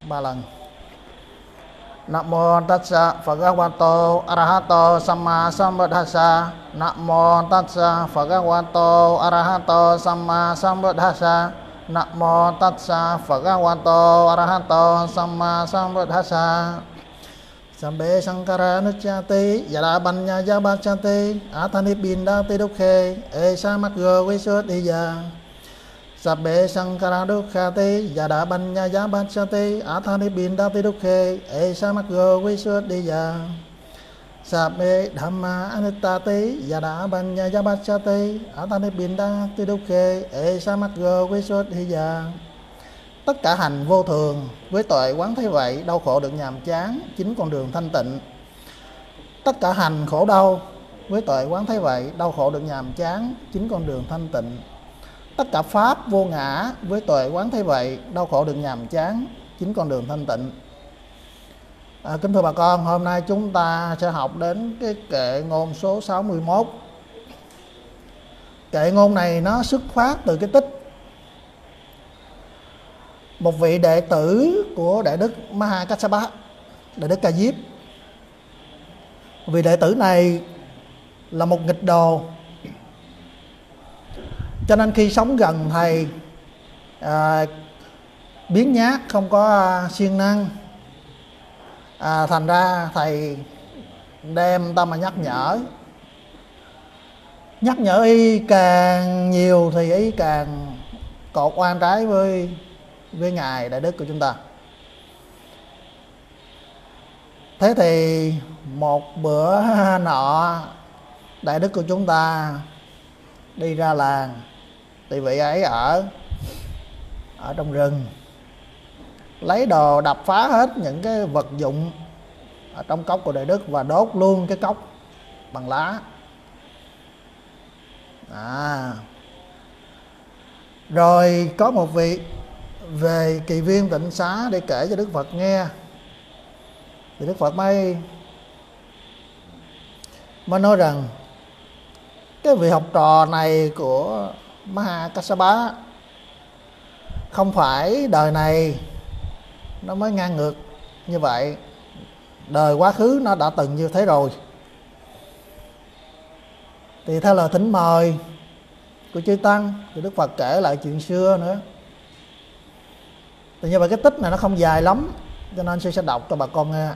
3 lần. Nam mô Tassa Bhagavato Arahato Samma Sambuddhassa. Nam mô Tassa Bhagavato Arahato Samma Sambuddhassa. Nam mô Tassa Bhagavato Arahato Samma Sambuddhassa. Sabbe Sankara Nucchati Yada Banya Yabachati Athani Bindati Dukhe Esa Maggo Visuddhiya. Sabbe Sankara Dukkati Yada Banya Yabachati Athani Bindati Dukhe Esa Maggo Visuddhiya. Sabbe Dhamma Anittati Yada Banya Yabachati Athani Bindati Dukhe Esa Maggo Visuddhiya. Tất cả hành vô thường, với tuệ quán thấy vậy, đau khổ được nhàm chán, chính con đường thanh tịnh. Tất cả hành khổ đau, với tuệ quán thấy vậy, đau khổ được nhàm chán, chính con đường thanh tịnh. Tất cả pháp vô ngã, với tuệ quán thấy vậy, đau khổ được nhàm chán, chính con đường thanh tịnh. Kính thưa bà con, hôm nay chúng ta sẽ học đến cái kệ ngôn số 61. Kệ ngôn này nó xuất phát từ cái tích một vị đệ tử của Đại Đức Mahakassapa, Đại Đức Ca Diếp. Vị đệ tử này là một nghịch đồ, cho nên khi sống gần thầy biếng nhác, không có siêng năng, thành ra thầy đem tâm mà nhắc nhở y càng nhiều thì y càng cột oan trái với ngài Đại Đức của chúng ta. Thế thì một bữa nọ, Đại Đức của chúng ta đi ra làng, thì vị ấy ở trong rừng, lấy đồ đập phá hết những cái vật dụng ở trong cốc của Đại Đức và đốt luôn cái cốc bằng lá. Rồi có một vị về kỳ viên tịnh xá để kể cho Đức Phật nghe, thì Đức Phật mới nói rằng cái vị học trò này của Mahakassapa không phải đời này nó mới ngang ngược như vậy, đời quá khứ nó đã từng như thế rồi. Thì theo lời thỉnh mời của chư Tăng thì Đức Phật kể lại chuyện xưa nữa. Thì như vậy cái tích này nó không dài lắm, cho nên sư sẽ đọc cho bà con nghe.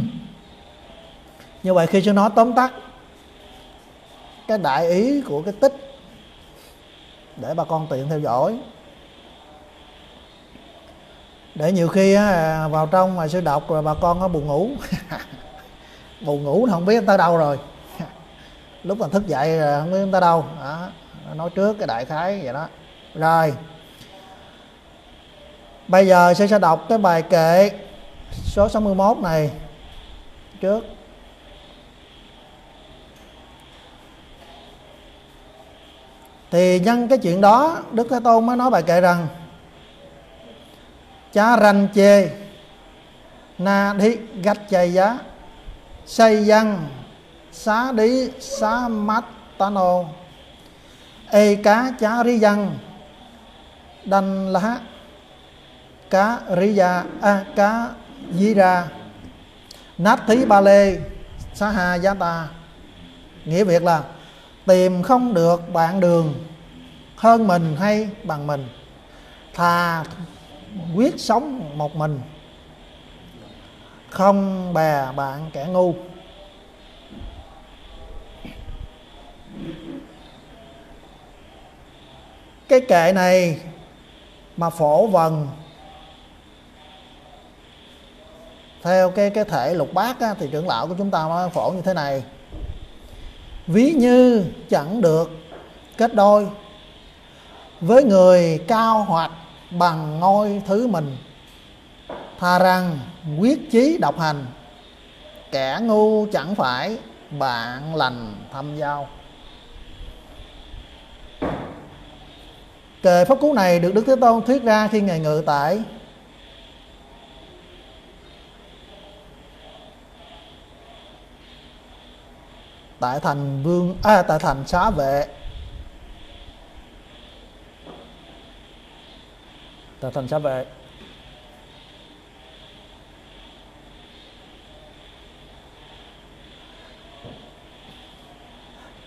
Như vậy khi sư nói tóm tắt cái đại ý của cái tích để bà con tiện theo dõi, để nhiều khi vào trong mà sư đọc rồi bà con có buồn ngủ buồn ngủ không biết tới đâu rồi lúc mà thức dậy rồi không biết tới đâu đó. Nói trước cái đại khái vậy đó. Rồi bây giờ sư sẽ đọc cái bài kệ số 61 này trước. Thì nhân cái chuyện đó, Đức Thế Tôn mới nói bài kệ rằng: Chá ranh chê na đi gạch chay giá xây dân xá đi xá mát tano ê cá chá rí dân đanh lá cá rí gia cá dí ra nát thí ba lê xá ha giá ta. Nghĩa Việt là tìm không được bạn đường hơn mình hay bằng mình, thà quyết sống một mình, không bè bạn kẻ ngu. Cái kệ này mà phổ vần theo cái thể lục bát á, thì trưởng lão của chúng ta mới phổ như thế này: ví như chẳng được kết đôi với người cao hoặc bằng ngôi thứ mình, thà rằng quyết chí độc hành, kẻ ngu chẳng phải bạn lành thâm giao. Kệ pháp cú này được Đức Thế Tôn thuyết ra khi ngài ngự tại tại thành Xá Vệ. Tại thành Xá Vệ.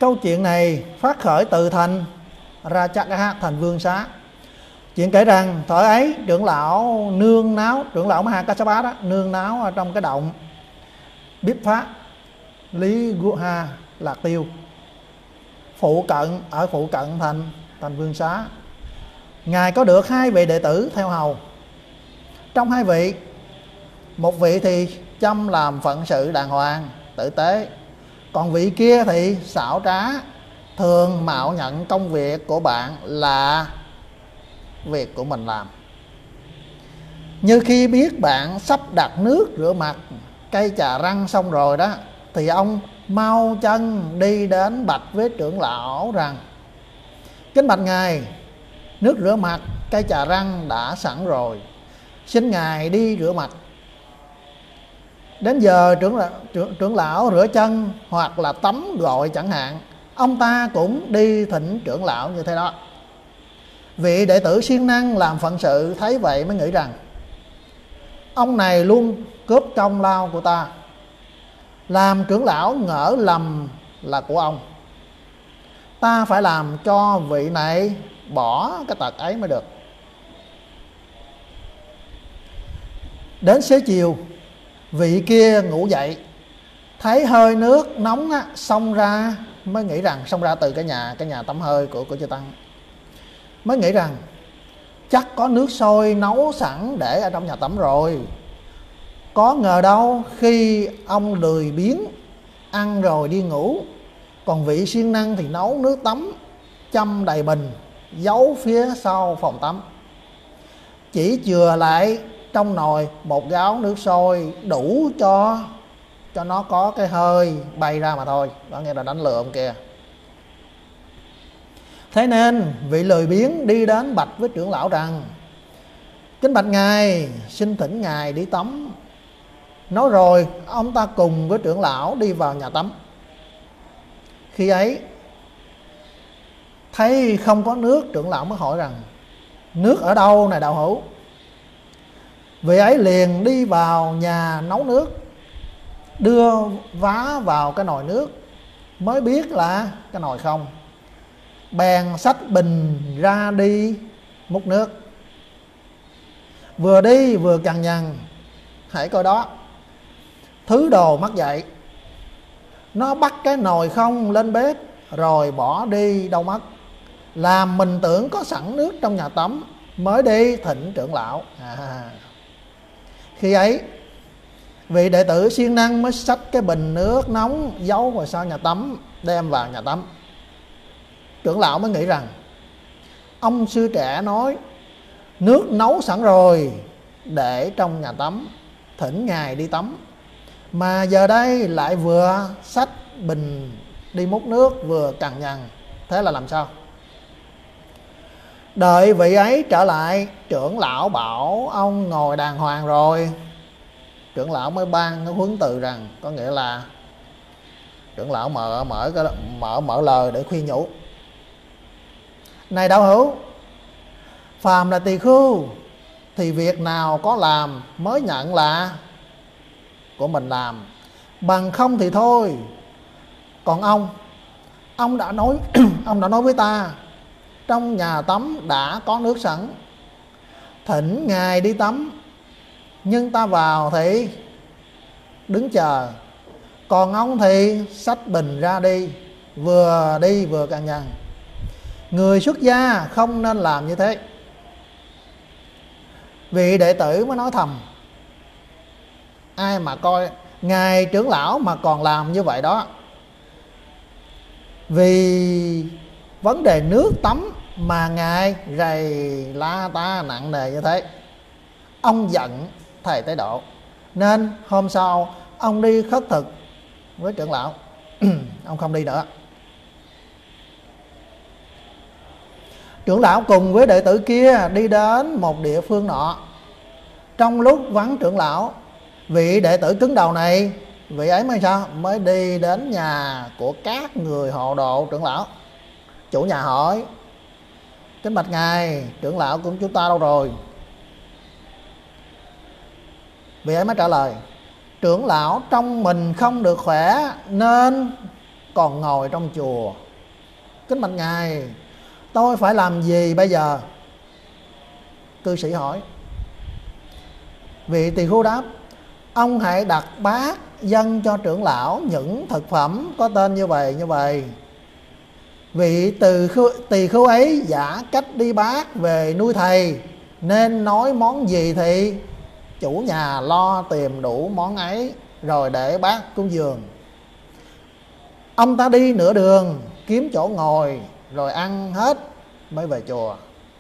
Câu chuyện này phát khởi từ thành Ratchakha, thành Vương Xá. Chuyện kể rằng thời ấy trưởng lão nương náo, trưởng lão Mahakassapa đó nương náo ở trong cái động Bíp Phá Lý Guha Lạc Tiêu, phụ cận thành Vương Xá. Ngài có được 2 vị đệ tử theo hầu. Trong 2 vị, một vị thì chăm làm phận sự đàng hoàng tử tế, còn vị kia thì xảo trá, thường mạo nhận công việc của bạn là việc của mình làm. Như khi biết bạn sắp đặt nước rửa mặt, cây chà răng xong rồi đó, thì ông mau chân đi đến bạch với trưởng lão rằng: kính bạch ngài, nước rửa mặt, cây chà răng đã sẵn rồi, xin ngài đi rửa mặt. Đến giờ trưởng lão rửa chân hoặc là tắm gội chẳng hạn, ông ta cũng đi thỉnh trưởng lão như thế đó. Vị đệ tử siêng năng làm phận sự thấy vậy mới nghĩ rằng: ông này luôn cướp công lao của ta, làm trưởng lão ngỡ lầm là của ông. Ta phải làm cho vị này bỏ cái tật ấy mới được. Đến xế chiều, vị kia ngủ dậy, thấy hơi nước nóng xông ra, mới nghĩ rằng xông ra từ cái nhà tắm hơi của chư tăng, mới nghĩ rằng chắc có nước sôi nấu sẵn để ở trong nhà tắm rồi. Có ngờ đâu khi ông lười biếng ăn rồi đi ngủ, còn vị siêng năng thì nấu nước tắm châm đầy bình, giấu phía sau phòng tắm, chỉ chừa lại trong nồi một gáo nước sôi đủ cho nó có cái hơi bay ra mà thôi. Đó nghĩa là đánh lừa ông kia. Thế nên vị lười biếng đi đến bạch với trưởng lão rằng: kính bạch ngài, xin thỉnh ngài đi tắm. Nói rồi ông ta cùng với trưởng lão đi vào nhà tắm. Khi ấy thấy không có nước, trưởng lão mới hỏi rằng: nước ở đâu này đạo hữu? Vị ấy liền đi vào nhà nấu nước, đưa vá vào cái nồi nước, mới biết là cái nồi không, bèn xách bình ra đi múc nước. Vừa đi vừa cằn nhằn: hãy coi đó, thứ đồ mắc dậy, nó bắt cái nồi không lên bếp rồi bỏ đi đâu mất, làm mình tưởng có sẵn nước trong nhà tắm mới đi thỉnh trưởng lão. Khi ấy vị đệ tử siêng năng mới xách cái bình nước nóng giấu vào sau nhà tắm, đem vào nhà tắm. Trưởng lão mới nghĩ rằng: ông sư trẻ nói nước nấu sẵn rồi để trong nhà tắm, thỉnh ngài đi tắm, mà giờ đây lại vừa xách bình đi múc nước vừa cằn nhằn, thế là làm sao? Đợi vị ấy trở lại, trưởng lão bảo ông ngồi đàng hoàng rồi, trưởng lão mới ban cái huấn từ rằng, có nghĩa là trưởng lão mở lời để khuyên nhủ: này đạo hữu, phàm là tỳ khưu thì việc nào có làm mới nhận là của mình làm, bằng không thì thôi. Còn ông đã nói ông đã nói với ta trong nhà tắm đã có nước sẵn, thỉnh ngài đi tắm, nhưng ta vào thì đứng chờ, còn ông thì xách bình ra đi vừa cằn nhằn. Người xuất gia không nên làm như thế. Vị đệ tử mới nói thầm: ai mà coi ngài trưởng lão mà còn làm như vậy đó, vì vấn đề nước tắm mà ngài rầy la ta nặng nề như thế. Ông giận thầy tới độ, nên hôm sau ông đi khất thực với trưởng lão. Ông không đi nữa. Trưởng lão cùng với đệ tử kia đi đến một địa phương nọ. Trong lúc vắng trưởng lão, vị đệ tử cứng đầu này, vị ấy mới sao? Mới đi đến nhà của các người hộ độ trưởng lão. Chủ nhà hỏi: kính bạch ngài, trưởng lão của chúng ta đâu rồi? Vị ấy mới trả lời: trưởng lão trong mình không được khỏe nên còn ngồi trong chùa. Kính bạch Ngài, tôi phải làm gì bây giờ? Cư sĩ hỏi. Vị tỳ khưu đáp: ông hãy đặt bát dâng cho trưởng lão những thực phẩm có tên như vậy như vậy. Vị tỳ khưu ấy giả cách đi bát về nuôi thầy, nên nói món gì thì chủ nhà lo tìm đủ món ấy rồi để bát cúng dường. Ông ta đi nửa đường kiếm chỗ ngồi rồi ăn hết mới về chùa.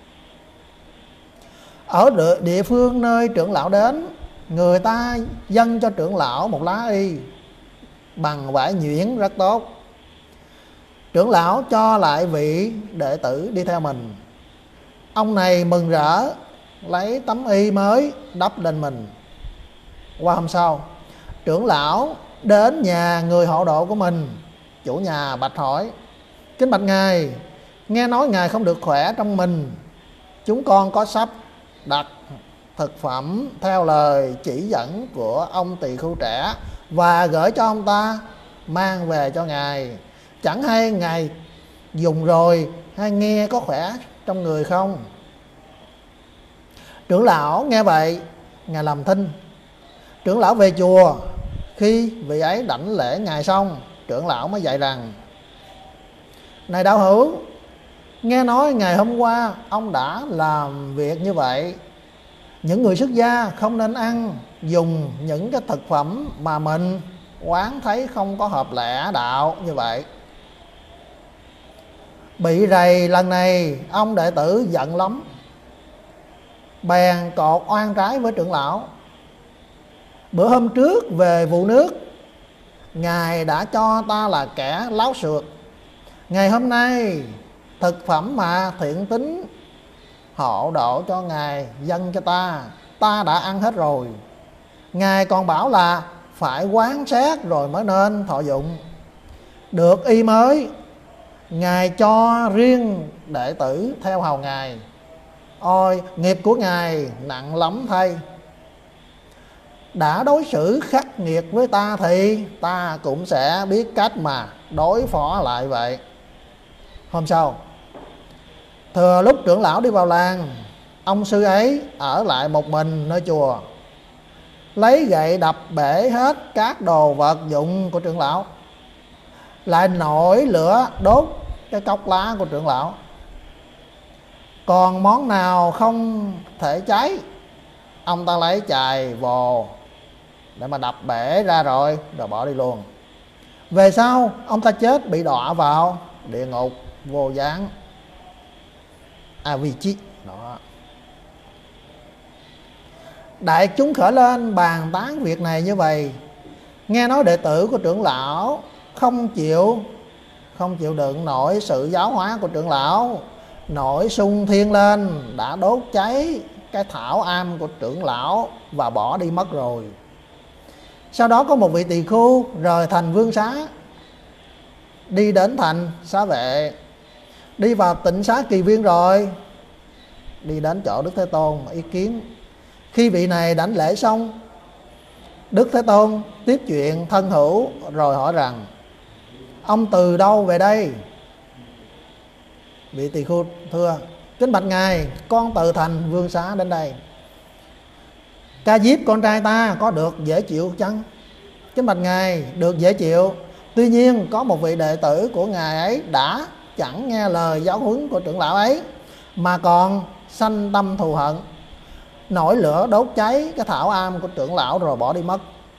Ở địa phương nơi trưởng lão đến, người ta dâng cho trưởng lão một lá y bằng vải nhuyễn rất tốt. Trưởng lão cho lại vị đệ tử đi theo mình. Ông này mừng rỡ lấy tấm y mới đắp lên mình. Qua hôm sau, trưởng lão đến nhà người hộ độ của mình. Chủ nhà bạch hỏi: kính bạch Ngài, nghe nói Ngài không được khỏe trong mình. Chúng con có sắp đặt thực phẩm theo lời chỉ dẫn của ông tỳ khưu trẻ và gửi cho ông ta mang về cho Ngài. Chẳng hay Ngài dùng rồi hay nghe có khỏe trong người không? Trưởng lão nghe vậy, Ngài làm thinh. Trưởng lão về chùa. Khi vị ấy đảnh lễ Ngài xong, trưởng lão mới dạy rằng: này đạo hữu, nghe nói ngày hôm qua ông đã làm việc như vậy. Những người xuất gia không nên ăn dùng những cái thực phẩm mà mình quán thấy không có hợp lẽ đạo như vậy. Bị rầy lần này, ông đệ tử giận lắm, bèn cột oan trái với trưởng lão. Bữa hôm trước về vụ nước, Ngài đã cho ta là kẻ láo xược. Ngày hôm nay thực phẩm mà thiện tín hộ độ cho Ngài dâng cho ta đã ăn hết rồi. Ngài còn bảo là phải quán xét rồi mới nên thọ dụng. Được y mới, Ngài cho riêng đệ tử theo hầu Ngài. Ôi, nghiệp của Ngài nặng lắm thay. Đã đối xử khắc nghiệt với ta thì ta cũng sẽ biết cách mà đối phó lại vậy. Hôm sau, thừa lúc trưởng lão đi vào làng, ông sư ấy ở lại một mình nơi chùa, lấy gậy đập bể hết các đồ vật dụng của trưởng lão, lại nổi lửa đốt cái cốc lá của trưởng lão. Còn món nào không thể cháy, ông ta lấy chài vồ để mà đập bể ra rồi bỏ đi luôn. Về sau ông ta chết bị đọa vào địa ngục vô gián Avicii đó. Đại chúng khởi lên bàn tán việc này như vậy. Nghe nói đệ tử của trưởng lão không chịu đựng nổi sự giáo hóa của trưởng lão, nổi xung thiên lên, đã đốt cháy cái thảo am của trưởng lão và bỏ đi mất rồi. Sau đó có một vị tỳ khưu rời thành Vương Xá, đi đến thành Xá Vệ, đi vào tịnh xá Kỳ Viên rồi, đi đến chỗ Đức Thế Tôn ý kiến. Khi vị này đảnh lễ xong, Đức Thế Tôn tiếp chuyện thân hữu rồi hỏi rằng: ông từ đâu về đây? Vị tỳ khưu thưa: kính bạch Ngài, con từ thành Vương Xá đến đây. Ca Diếp con trai ta có được dễ chịu chăng? Kính bạch Ngài, được dễ chịu. Tuy nhiên có một vị đệ tử của Ngài ấy đã chẳng nghe lời giáo huấn của trưởng lão ấy, mà còn sanh tâm thù hận, nổi lửa đốt cháy cái thảo am của trưởng lão rồi bỏ đi mất.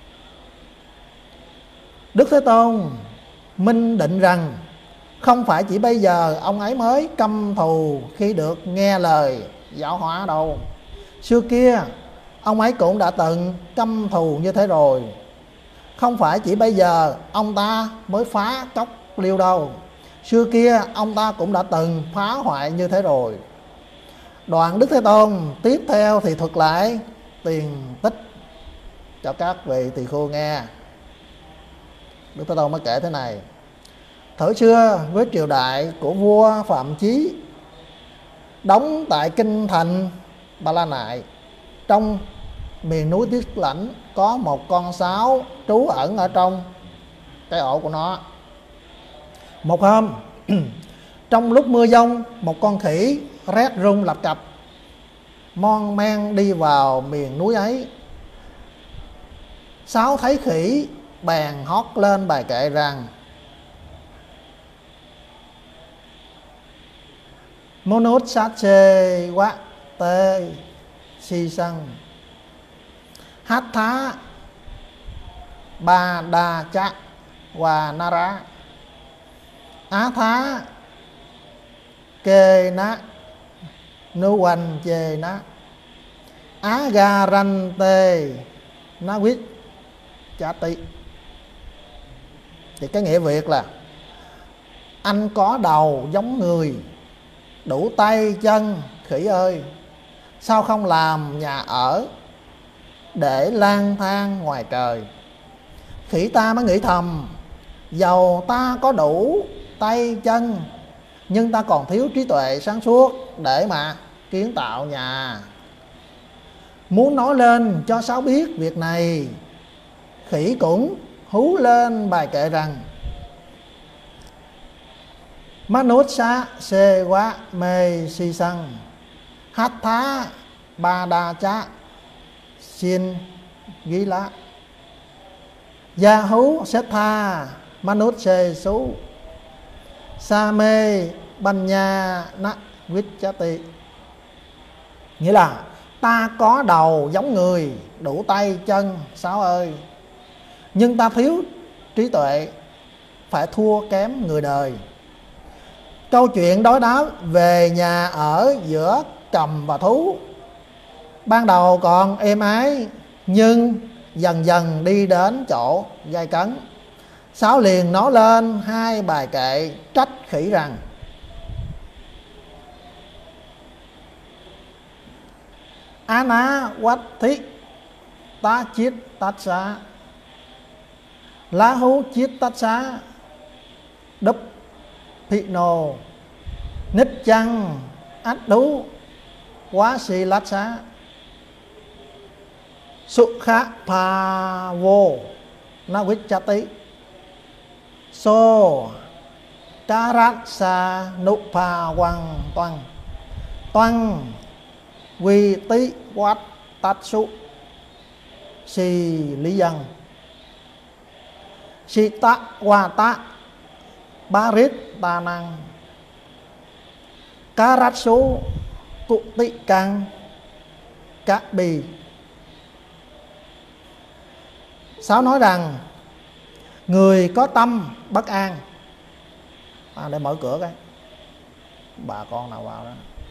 Đức Thế Tôn minh định rằng không phải chỉ bây giờ ông ấy mới căm thù khi được nghe lời giáo hóa đâu. Xưa kia ông ấy cũng đã từng căm thù như thế rồi. Không phải chỉ bây giờ ông ta mới phá cốc liêu đâu. Xưa kia ông ta cũng đã từng phá hoại như thế rồi. Đoạn Đức Thế Tôn tiếp theo thì thuật lại tiền tích cho các vị tỳ khưu nghe. Đức Thế Tôn mới kể thế này: thời xưa với triều đại của vua Phạm Chí, đóng tại kinh thành Ba La Nại, trong miền núi Tiết Lãnh, có một con sáo trú ẩn ở trong cái ổ của nó. Một hôm Trong lúc mưa giông, một con khỉ rét run lập cập mon men đi vào miền núi ấy. Sáu thấy khỉ bèn hót lên bài kệ rằng: Monut sát chê quá tê si sân hát thá ba đa chá và nara á thá kê ná nu quanh chê ná á ga ranh tê ná quýt chá tị. Thì cái nghĩa Việt là: anh có đầu giống người, đủ tay chân khỉ ơi, sao không làm nhà ở để lang thang ngoài trời. Khỉ ta mới nghĩ thầm: dầu ta có đủ tay chân nhưng ta còn thiếu trí tuệ sáng suốt để mà kiến tạo nhà. Muốn nói lên cho Sáu biết việc này, khỉ cũng hú lên bài kệ rằng: Manut sa se quá mê si sân hát thá ba đa chá xin ghi lá gia hú xét tha manut se sú sa mê banh nha na quýt chá tị. Nghĩa là ta có đầu giống người, đủ tay chân Sáu ơi, nhưng ta thiếu trí tuệ, phải thua kém người đời. Câu chuyện đối đáp về nhà ở giữa cầm và thú ban đầu còn êm ái, nhưng dần dần đi đến chỗ gay cấn. Sáu liền nói lên hai bài kệ trách khỉ rằng: Á ná quách thí tá chiết tát xá lá hú chiết tát xá đúp thị nô nít chăng át đú quá si lát xá su khá pa vô na quýt chá tí so ca rát sa nụ pa quăng toăng toăng quy tí quát tát su si lý dân si ta qua ta ba rít ta năng cá rát số tụ tị căng cá bì. Sáu nói rằng người có tâm bất an. Để mở cửa cái, bà con nào vào đó.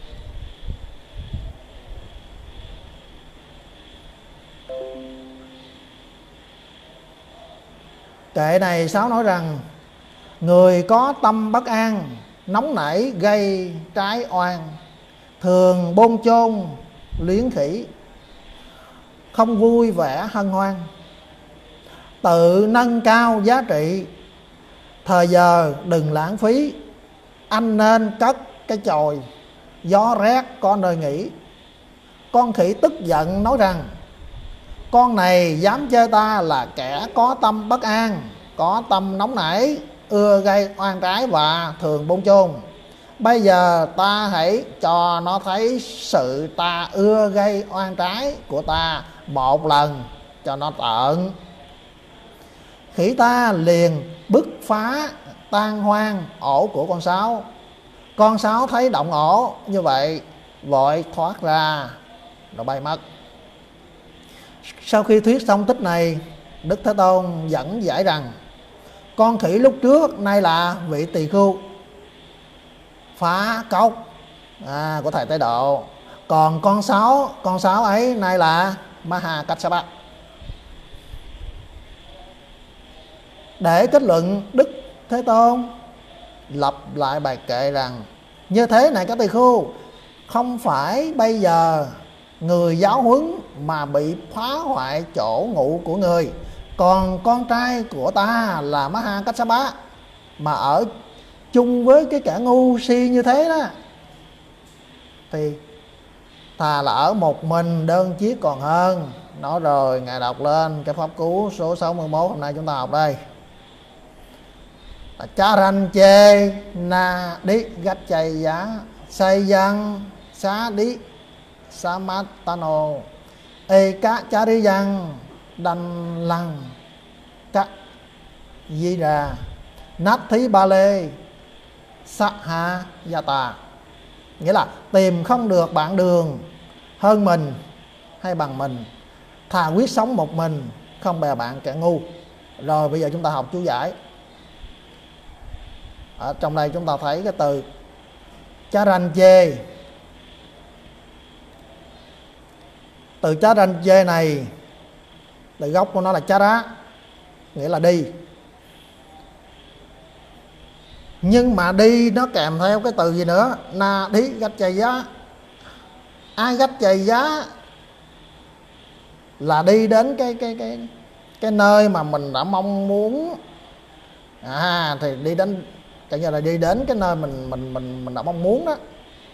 Kệ này Sáu nói rằng người có tâm bất an, nóng nảy gây trái oan, thường bôn chôn luyến khỉ, không vui vẻ hân hoan, tự nâng cao giá trị, thời giờ đừng lãng phí. Anh nên cất cái chòi, gió rét có nơi nghỉ. Con khỉ tức giận nói rằng: con này dám chê ta là kẻ có tâm bất an, có tâm nóng nảy, ưa gây oan trái và thường bôn chôn. Bây giờ ta hãy cho nó thấy sự ta ưa gây oan trái của ta một lần cho nó tận. Khỉ ta liền bứt phá tan hoang ổ của con Sáu. Con Sáu thấy động ổ như vậy vội thoát ra rồi bay mất. Sau khi thuyết xong tích này, Đức Thế Tôn dẫn giải rằng con khỉ lúc trước nay là vị tỳ khưu phá cốc của thầy Tế Độ, còn con sáu ấy nay là Maha Kassapa. Để kết luận, Đức Thế Tôn lập lại bài kệ rằng: như thế này các tỳ khưu, không phải bây giờ người giáo huấn mà bị phá hoại chỗ ngụ của người, còn con trai của ta là Maha Kassapa mà ở chung với cái kẻ ngu si như thế đó, thì thà là ở một mình đơn chiếc còn hơn. Nói rồi Ngài đọc lên cái pháp cú số 61 hôm nay chúng ta học đây. là cha ranh chê na đi gắt chay giá say dân xá đi sa mát tano ê cá cha đi dân đành lăng cá di ra nát thí ba lê sa ha gia tà. Nghĩa là tìm không được bạn đường hơn mình hay bằng mình, thà quyết sống một mình không bè bạn kẻ ngu. Rồi bây giờ chúng ta học chú giải. Ở trong đây chúng ta thấy cái từ chá ranh chê. Từ chá ranh chê này, từ gốc của nó là chá rá, nghĩa là đi. Nhưng mà đi nó kèm theo cái từ gì nữa? Na đi gách chày giá. Ai gách chày giá là đi đến cái nơi mà mình đã mong muốn. Thì đi đến cả như là đi đến cái nơi mình đã mong muốn đó,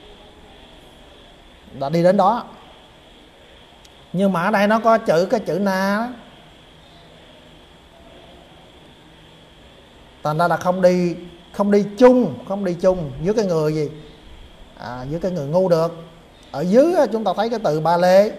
là đi đến đó. Nhưng mà ở đây nó có cái chữ na đó. Thành ra là không đi chung với cái người gì, với cái người ngu được. Ở dưới chúng ta thấy cái từ ba lê.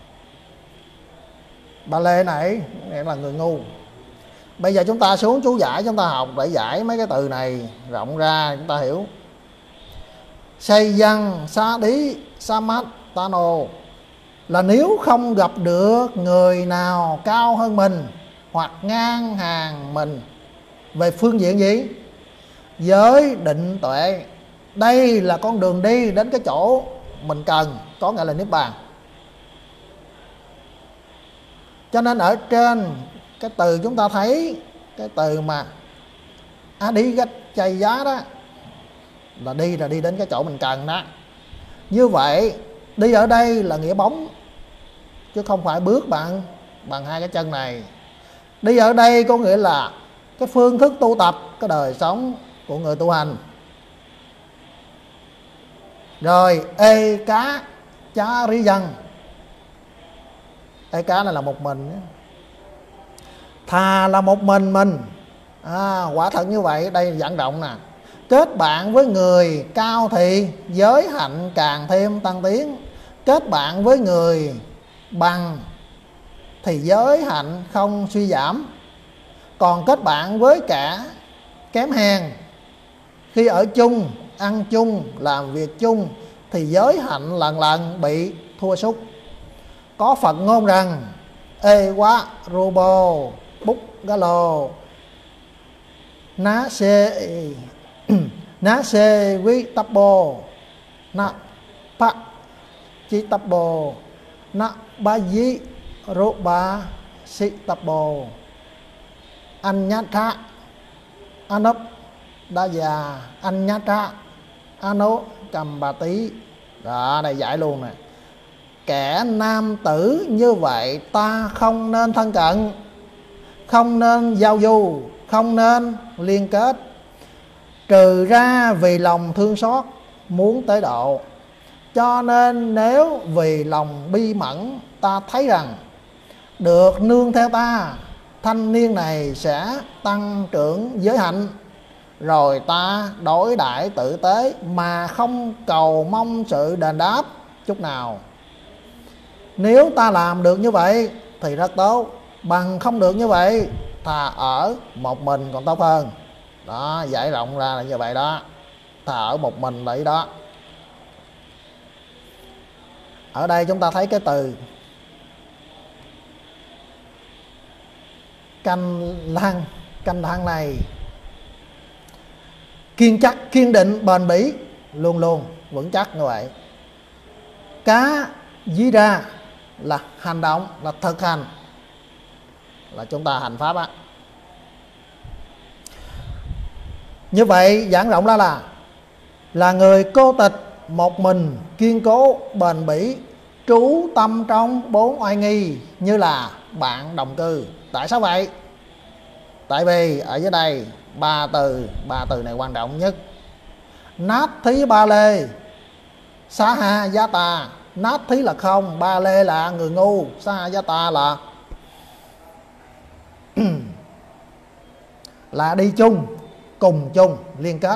Ba lê này nghĩa là người ngu. Bây giờ chúng ta xuống chú giải, chúng ta học để giải mấy cái từ này rộng ra chúng ta hiểu. Say dân sa đi sa mát tano là nếu không gặp được người nào cao hơn mình hoặc ngang hàng mình về phương diện gì? Giới định tuệ. Đây là con đường đi đến cái chỗ mình cần, có nghĩa là niết bàn. Cho nên ở trên cái từ chúng ta thấy cái từ mà đi gách chay giá đó là đi đến cái chỗ mình cần đó. Như vậy đi ở đây là nghĩa bóng, chứ không phải bước bằng hai cái chân này. Đi ở đây có nghĩa là cái phương thức tu tập, cái đời sống của người tu hành. Rồi ê cá chá rí dân. Ê cá này là một mình, thà là một mình. Quả thật như vậy. Đây vận động nè. Kết bạn với người cao thì giới hạnh càng thêm tăng tiến. Kết bạn với người bằng thì giới hạnh không suy giảm. Còn kết bạn với kẻ kém hèn, khi ở chung, ăn chung, làm việc chung thì giới hạnh lần lần bị thua sút. Có Phật ngôn rằng ê quá robo bút galo ná xê quý tập bồ na pa chi tập bồ na ba di ro ba si tập bồ anh nhát tha anop đa già anh nhát tha ano cầm bà tí. Đó, này giải luôn nè. Kẻ nam tử như vậy ta không nên thân cận, không nên giao du, không nên liên kết, trừ ra vì lòng thương xót muốn tới độ. Cho nên nếu vì lòng bi mẫn ta thấy rằng được nương theo ta, thanh niên này sẽ tăng trưởng giới hạnh, rồi ta đối đãi tử tế mà không cầu mong sự đền đáp chút nào. Nếu ta làm được như vậy thì rất tốt, bằng không được như vậy thà ở một mình còn tốt hơn. Đó, giải rộng ra là như vậy đó. Thà ở một mình vậy đó. Ở đây chúng ta thấy cái từ canh lăng này kiên chắc, kiên định, bền bỉ, luôn luôn vững chắc như vậy. Cá dí ra là hành động, là thực hành, là chúng ta hành pháp á. Như vậy giảng rộng ra là người cô tịch, một mình, kiên cố, bền bỉ, trú tâm trong bốn oai nghi như là bạn đồng cư. Tại sao vậy? Tại vì ở dưới đây ba từ này quan trọng nhất. Nát thí ba lê xá ha giá ta. Nát thí là không, ba lê là người ngu, xá ha giá ta là đi chung, cùng chung liên kết.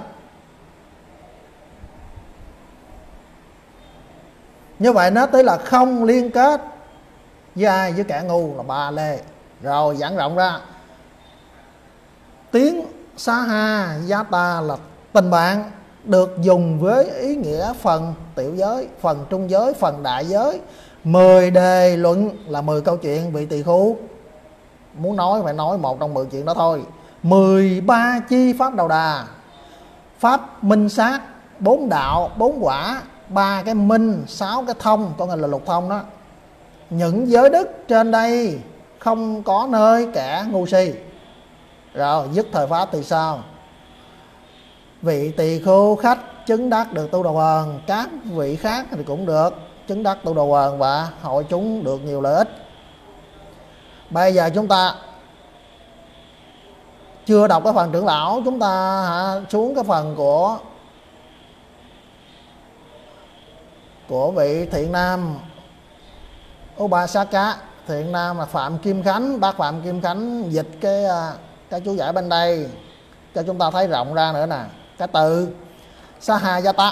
Như vậy nó tới là không liên kết với ai, với kẻ ngu là Ba Lê. Rồi giảng rộng ra, tiếng Sahayata là tình bạn, được dùng với ý nghĩa phần tiểu giới, phần trung giới, phần đại giới. 10 đề luận là 10 câu chuyện vị tỳ khưu muốn nói phải nói một trong 10 chuyện đó thôi. 13 chi pháp đầu đà, pháp minh sát, 4 đạo, 4 quả, 3 cái minh, 6 cái thông, có nghĩa là lục thông đó. Những giới đức trên đây không có nơi kẻ ngu si. Rồi dứt thời pháp thì sao? Vị tỳ khưu khách chứng đắc được tu đầu quần, các vị khác thì cũng được chứng đắc tu đầu quần và hội chúng được nhiều lợi ích. Bây giờ chúng ta chưa đọc cái phần trưởng lão, chúng ta xuống cái phần của vị thiện nam Upasaka. Thiện nam là Phạm Kim Khánh, bác Phạm Kim Khánh dịch cái chú giải bên đây cho chúng ta thấy rộng ra nữa nè. Cái từ Sahayata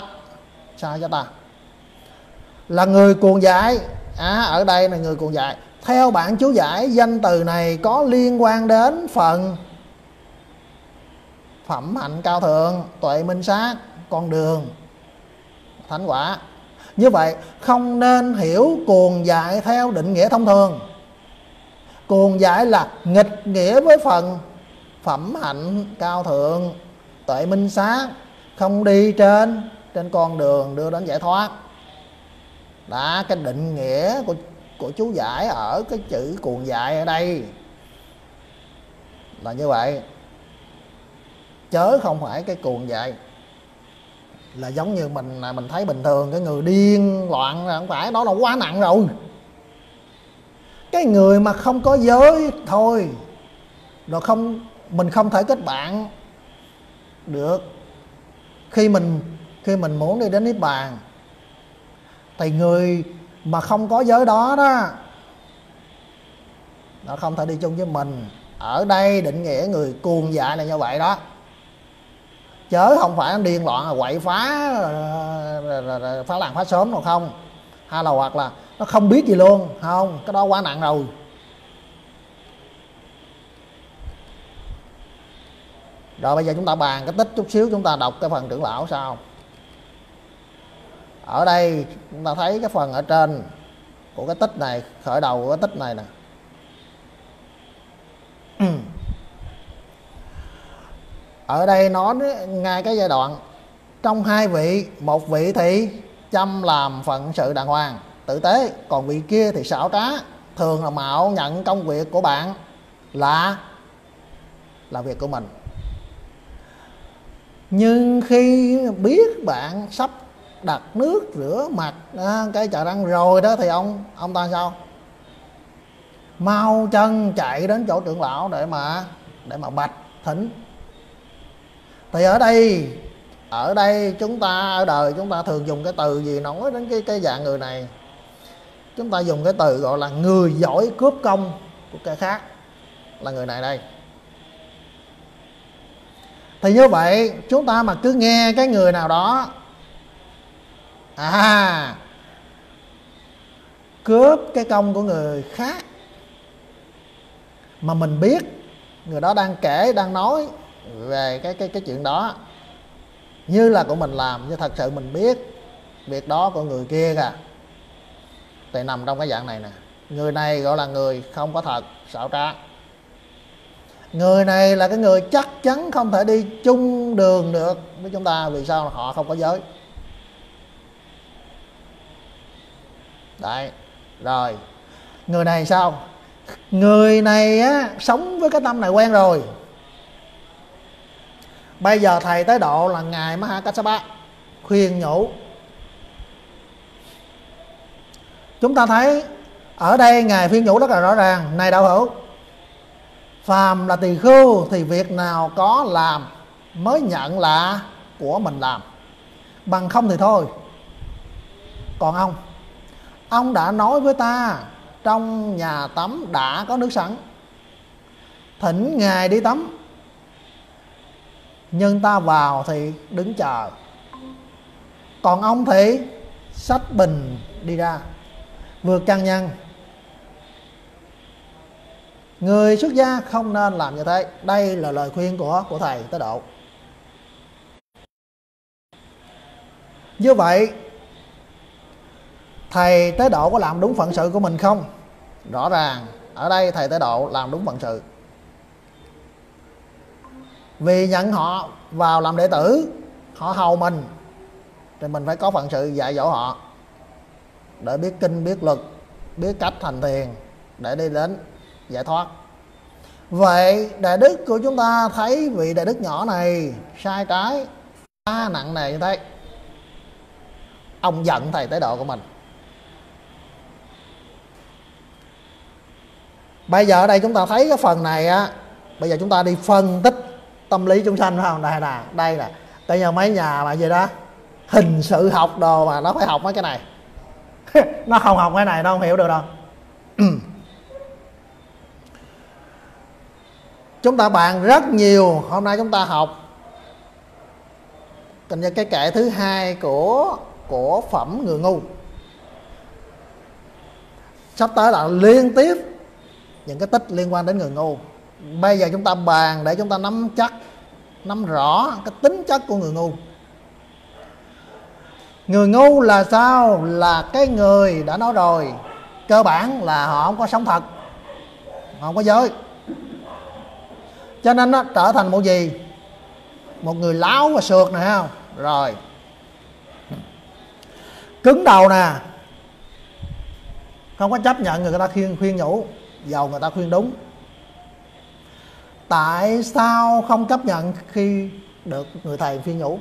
là người cuồng dại. Ở đây là người cuồng dại. Theo bản chú giải, danh từ này có liên quan đến phần phẩm hạnh cao thượng, tuệ minh sát, con đường thánh quả. Như vậy không nên hiểu cuồng dại theo định nghĩa thông thường. Cuồng dại là nghịch nghĩa với phần phẩm hạnh cao thượng, tuệ minh sát, không đi trên con đường đưa đến giải thoát. Đã cái định nghĩa của chú giải ở cái chữ cuồng dại ở đây là như vậy, chớ không phải cái cuồng dại là giống như mình thấy bình thường cái người điên loạn, là không phải, đó là quá nặng rồi. Cái người mà không có giới thôi, rồi mình không thể kết bạn được. Khi mình muốn đi đến niết bàn thì người mà không có giới đó nó không thể đi chung với mình. Ở đây định nghĩa người cuồng dại là như vậy đó, chớ không phải điên loạn là quậy phá làng phá xóm nào không, hay là hoặc là nó không biết gì luôn, không, cái đó quá nặng rồi. Rồi bây giờ chúng ta bàn cái tích chút xíu, chúng ta đọc cái phần trưởng lão sau. Ở đây chúng ta thấy cái phần ở trên của cái tích này, khởi đầu của cái tích này nè. Ở đây nói ngay cái giai đoạn trong hai vị, một vị thì chăm làm phận sự đàng hoàng tử tế, còn vị kia thì xảo trá, thường là mạo nhận công việc của bạn là việc của mình. Nhưng khi biết bạn sắp đặt nước rửa mặt cái chợ răng rồi đó thì ông ta sao? Mau chân chạy đến chỗ trưởng lão để mà bạch thỉnh. Thì ở đây chúng ta ở đời chúng ta thường dùng cái từ gì nói đến cái dạng người này? Chúng ta dùng cái từ gọi là người giỏi cướp công của kẻ khác, là người này đây. Thì như vậy chúng ta mà cứ nghe cái người nào đó cướp cái công của người khác mà mình biết người đó đang kể, đang nói về cái chuyện đó như là của mình làm, nhưng thật sự mình biết việc đó của người kia kìa, thì nằm trong cái dạng này nè. Người này gọi là người không có thật, xảo trá. Người này là cái người chắc chắn không thể đi chung đường được với chúng ta. Vì sao? Họ không có giới. Đấy. Rồi người này sao? Người này sống với cái tâm này quen rồi. Bây giờ thầy tới độ là ngài Mahakassapa khuyên nhủ. Chúng ta thấy ở đây ngài khuyên nhủ rất là rõ ràng. Này đạo hữu, phàm là tỳ khưu thì việc nào có làm mới nhận là của mình làm, bằng không thì thôi. Còn ông đã nói với ta trong nhà tắm đã có nước sẵn, thỉnh ngài đi tắm. nhưng ta vào thì đứng chờ. Còn ông thì xách bình đi ra vượt chân nhân. Người xuất gia không nên làm như thế. Đây là lời khuyên của thầy Tế Độ. Như vậy thầy Tế Độ có làm đúng phận sự của mình không? Rõ ràng ở đây thầy Tế Độ làm đúng phận sự. Vì nhận họ vào làm đệ tử, họ hầu mình, thì mình phải có phận sự dạy dỗ họ để biết kinh, biết luật, biết cách thành thiền để đi đến giải thoát. Vậy đại đức của chúng ta thấy vị đại đức nhỏ này sai trái quá nặng nề như thế, ông giận thầy Tế Độ của mình. Bây giờ ở đây chúng ta thấy cái phần này á, bây giờ chúng ta đi phân tích tâm lý chúng sanh phải không? Đây là tại nhà mấy nhà mà gì đó hình sự học đồ mà nó phải học mấy cái này nó không học cái này nó không hiểu được đâu. Chúng ta bàn rất nhiều. Hôm nay chúng ta học tình như cái kệ thứ 2 của phẩm người ngu. Sắp tới là liên tiếp những cái tích liên quan đến người ngu. Bây giờ chúng ta bàn để chúng ta nắm rõ cái tính chất của người ngu. Người ngu là sao? Là cái người đã nói rồi, cơ bản là họ không có sống thật, họ không có giới, cho nên nó trở thành một gì? Một người láo và sượt này không? Rồi cứng đầu nè, không có chấp nhận người ta khuyên nhủ, dầu người ta khuyên đúng. Tại sao không chấp nhận khi được người thầy khuyên nhủ?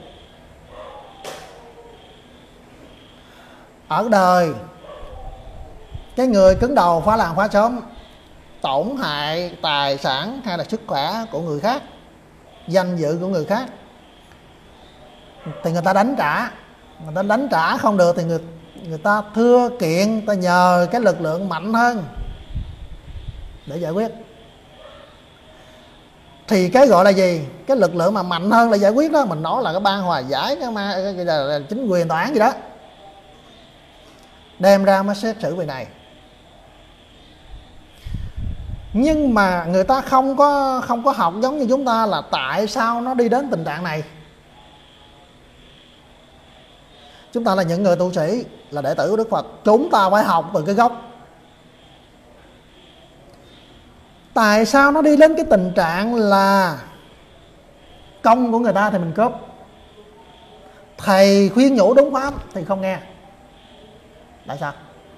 Ở đời cái người cứng đầu phá làng phá xóm, tổn hại tài sản hay là sức khỏe của người khác, danh dự của người khác, thì người ta đánh trả. Người ta đánh trả không được thì người ta thưa kiện, ta nhờ cái lực lượng mạnh hơn để giải quyết. Thì cái gọi là gì? Cái lực lượng mà mạnh hơn là giải quyết đó, mình nói là cái ban hòa giải, cái chính quyền tòa án gì đó, đem ra mới xét xử việc này. Nhưng mà người ta không có học giống như chúng ta là tại sao nó đi đến tình trạng này. Chúng ta là những người tu sĩ, là đệ tử của Đức Phật, chúng ta phải học từ cái gốc. Tại sao nó đi đến cái tình trạng là công của người ta thì mình cướp, thầy khuyên nhủ đúng pháp thì không nghe? Tại sao?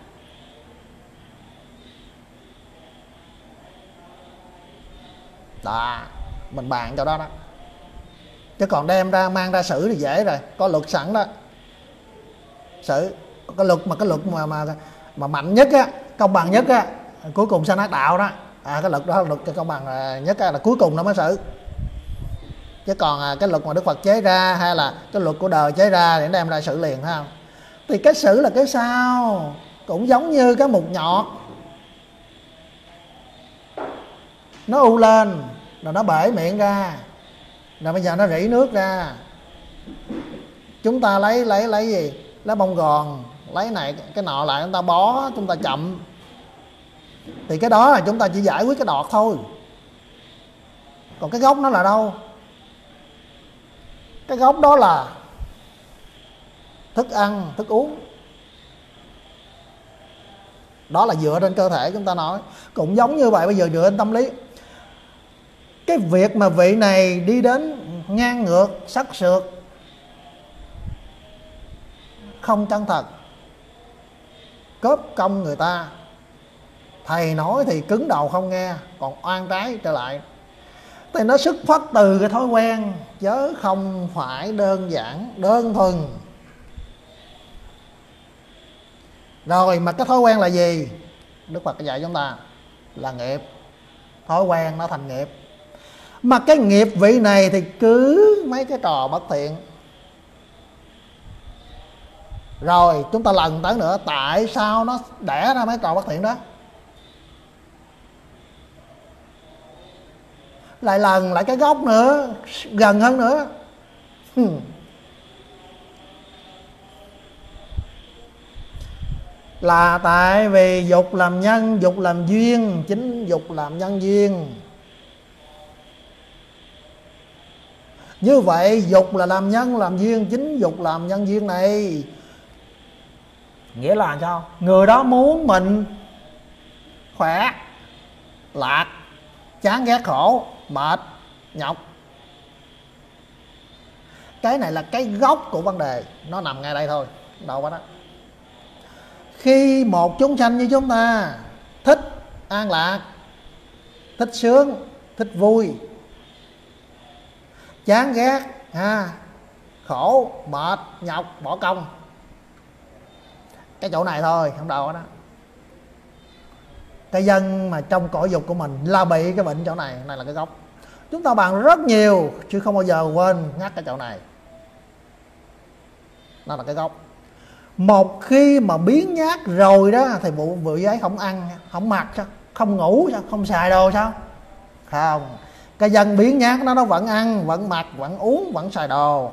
Đó, mình bàn cho đó đó. Chứ còn đem ra mang ra xử thì dễ rồi, có luật sẵn đó. Xử cái luật mà mạnh nhất á, công bằng nhất á, cuối cùng sanh ác đạo đó. Cái luật đó là luật công bằng nhất á, là cuối cùng nó mới xử. Chứ còn cái luật mà Đức Phật chế ra hay là cái luật của đời chế ra để đem ra xử liền, phải không? Thì cái xử là cái sao, cũng giống như cái mục nhọt, nó u lên rồi nó bể miệng ra, rồi bây giờ nó rỉ nước ra. Chúng ta lấy gì? Lấy bông gòn, lấy này cái nọ lại, chúng ta bó, chúng ta chậm, thì cái đó là chúng ta chỉ giải quyết cái đọt thôi. Còn cái gốc nó là đâu? Cái gốc đó là thức ăn, thức uống, đó là dựa trên cơ thể chúng ta nói. Cũng giống như vậy, bây giờ dựa trên tâm lý. Cái việc mà vị này đi đến ngang ngược, sắc sược, không chân thật, cướp công người ta, thầy nói thì cứng đầu không nghe, còn oan trái trở lại, thì nó xuất phát từ cái thói quen, chứ không phải đơn giản đơn thuần. Rồi mà cái thói quen là gì? Đức Phật dạy chúng ta là nghiệp. Thói quen nó thành nghiệp. Mà cái nghiệp vị này thì cứ mấy cái trò bất thiện. Rồi chúng ta lần tới nữa, tại sao nó đẻ ra mấy trò bất thiện đó? lại lần lại cái gốc nữa, gần hơn nữa. Là tại vì dục làm nhân, dục làm duyên, chính dục làm nhân duyên. Như vậy dục là làm nhân làm duyên, chính dục làm nhân duyên này. Nghĩa là sao? Người đó muốn mình khỏe, lạc, chán ghét khổ, mệt, nhọc. Cái này là cái gốc của vấn đề, nó nằm ngay đây thôi, đâu có đó. Khi một chúng sanh như chúng ta thích an lạc, thích sướng, thích vui, chán ghét, khổ, mệt, nhọc, bỏ công, cái chỗ này thôi, không đâu đó. Cái dân mà trong cõi dục của mình là bị cái bệnh chỗ này, này là cái gốc. Chúng ta bàn rất nhiều chứ không bao giờ quên nhắc cái chỗ này, nó là cái gốc. Một khi mà biến nhát rồi đó thì vụ giấy không ăn, không mặc sao, không ngủ sao, không xài đồ sao? Không, cái dân biến nhát nó vẫn ăn, vẫn mặc, vẫn uống, vẫn xài đồ,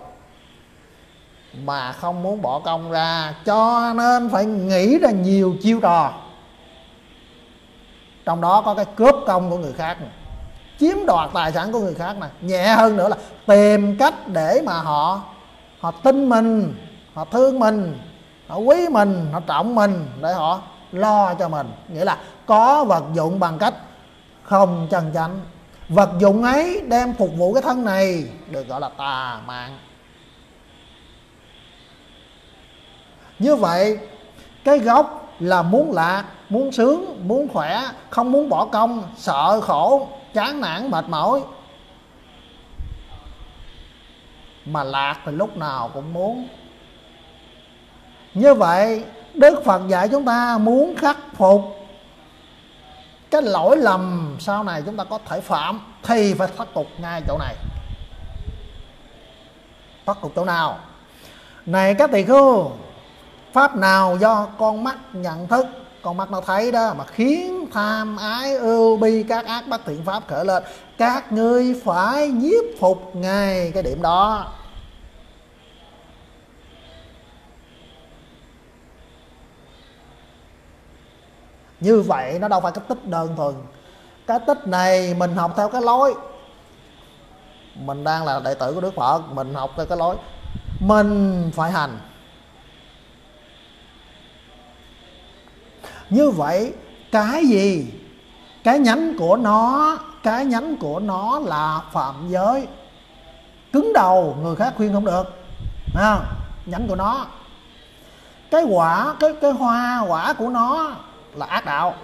mà không muốn bỏ công ra, cho nên phải nghĩ ra nhiều chiêu trò. Trong đó có cái cướp công của người khác này, chiếm đoạt tài sản của người khác này, nhẹ hơn nữa là tìm cách để mà họ tin mình, họ thương mình, họ quý mình, họ trọng mình, để họ lo cho mình. Nghĩa là có vật dụng bằng cách không chân chánh. Vật dụng ấy đem phục vụ cái thân này được gọi là tà mạng. Như vậy cái gốc là muốn lạc, muốn sướng, muốn khỏe, không muốn bỏ công, sợ khổ, chán nản, mệt mỏi. Mà lạc thì lúc nào cũng muốn. Như vậy Đức Phật dạy chúng ta muốn khắc phục cái lỗi lầm sau này chúng ta có thể phạm thì phải khắc phục ngay chỗ này. Khắc phục chỗ nào? Này các tỳ khưu, pháp nào do con mắt nhận thức, con mắt nó thấy đó, mà khiến tham ái ưu bi các ác bất thiện pháp khởi lên, các ngươi phải nhiếp phục ngay cái điểm đó. Như vậy nó đâu phải cái tích đơn thuần. Cái tích này mình học theo cái lối, mình đang là đệ tử của Đức Phật, mình học theo cái lối mình phải hành. Như vậy cái gì? Cái nhánh của nó là phạm giới, cứng đầu, người khác khuyên không được, nhánh của nó. Cái quả, cái hoa quả của nó là ác đạo.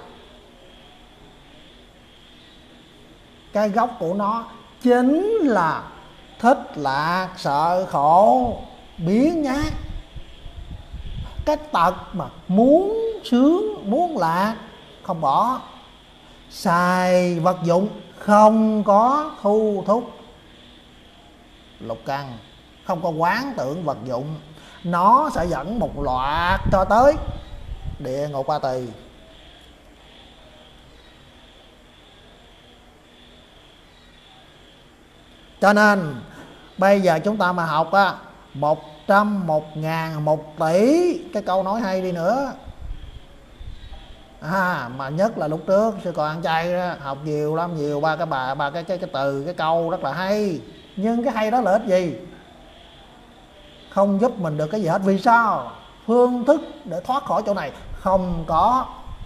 Cái gốc của nó chính là thích lạc, sợ khổ, biếng nhác. Cái tật mà muốn sướng, muốn lạc, không bỏ. Xài vật dụng, không có thu thúc. Lục căn, không có quán tưởng vật dụng, nó sẽ dẫn một loạt cho tới địa ngục A Tỳ. Cho nên bây giờ chúng ta mà học 100, 1000, 1 tỷ, cái câu nói hay đi nữa, mà nhất là lúc trước sư còn ăn chay đó, học nhiều lắm, nhiều ba cái từ, cái câu rất là hay. Nhưng cái hay đó là ích gì? Không giúp mình được cái gì hết. Vì sao? Phương thức để thoát khỏi chỗ này không có.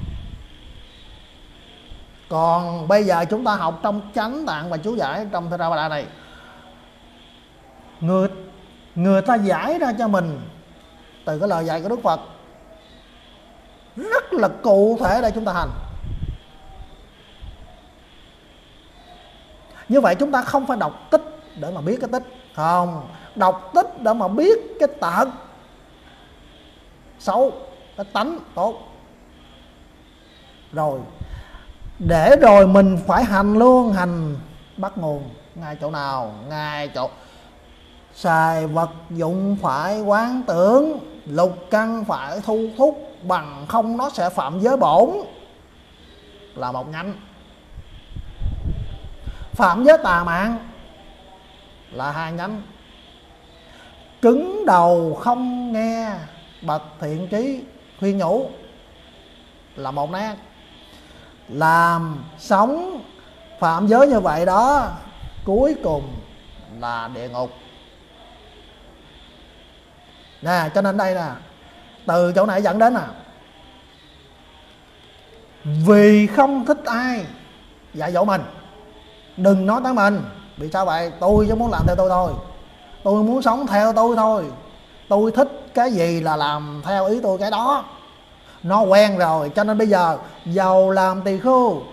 Còn bây giờ chúng ta học trong chánh tạng và chú giải trong Theravada này, người ta giải ra cho mình từ cái lời dạy của Đức Phật rất là cụ thể để chúng ta hành. Như vậy chúng ta không phải đọc tích để mà biết cái tích, không, đọc tích để mà biết cái tật xấu, cái tánh tốt. Rồi để rồi mình phải hành luôn, hành bắt nguồn. Ngay chỗ nào? Ngay chỗ xài vật dụng phải quán tưởng, lục căn phải thu thúc, bằng không nó sẽ phạm giới bổn, là một nhánh. Phạm giới tà mạng là hai nhánh. Cứng đầu không nghe bậc thiện trí khuyên nhủ là một nét. Làm sống phạm giới như vậy đó, cuối cùng là địa ngục. Nè, cho nên đây nè, từ chỗ này dẫn đến vì không thích ai dạy dỗ mình, đừng nói tới mình. Vì sao vậy? Tôi chỉ muốn làm theo tôi thôi, tôi muốn sống theo tôi thôi, tôi thích cái gì là làm theo ý tôi cái đó. Nó quen rồi, cho nên bây giờ giàu làm tỳ khưu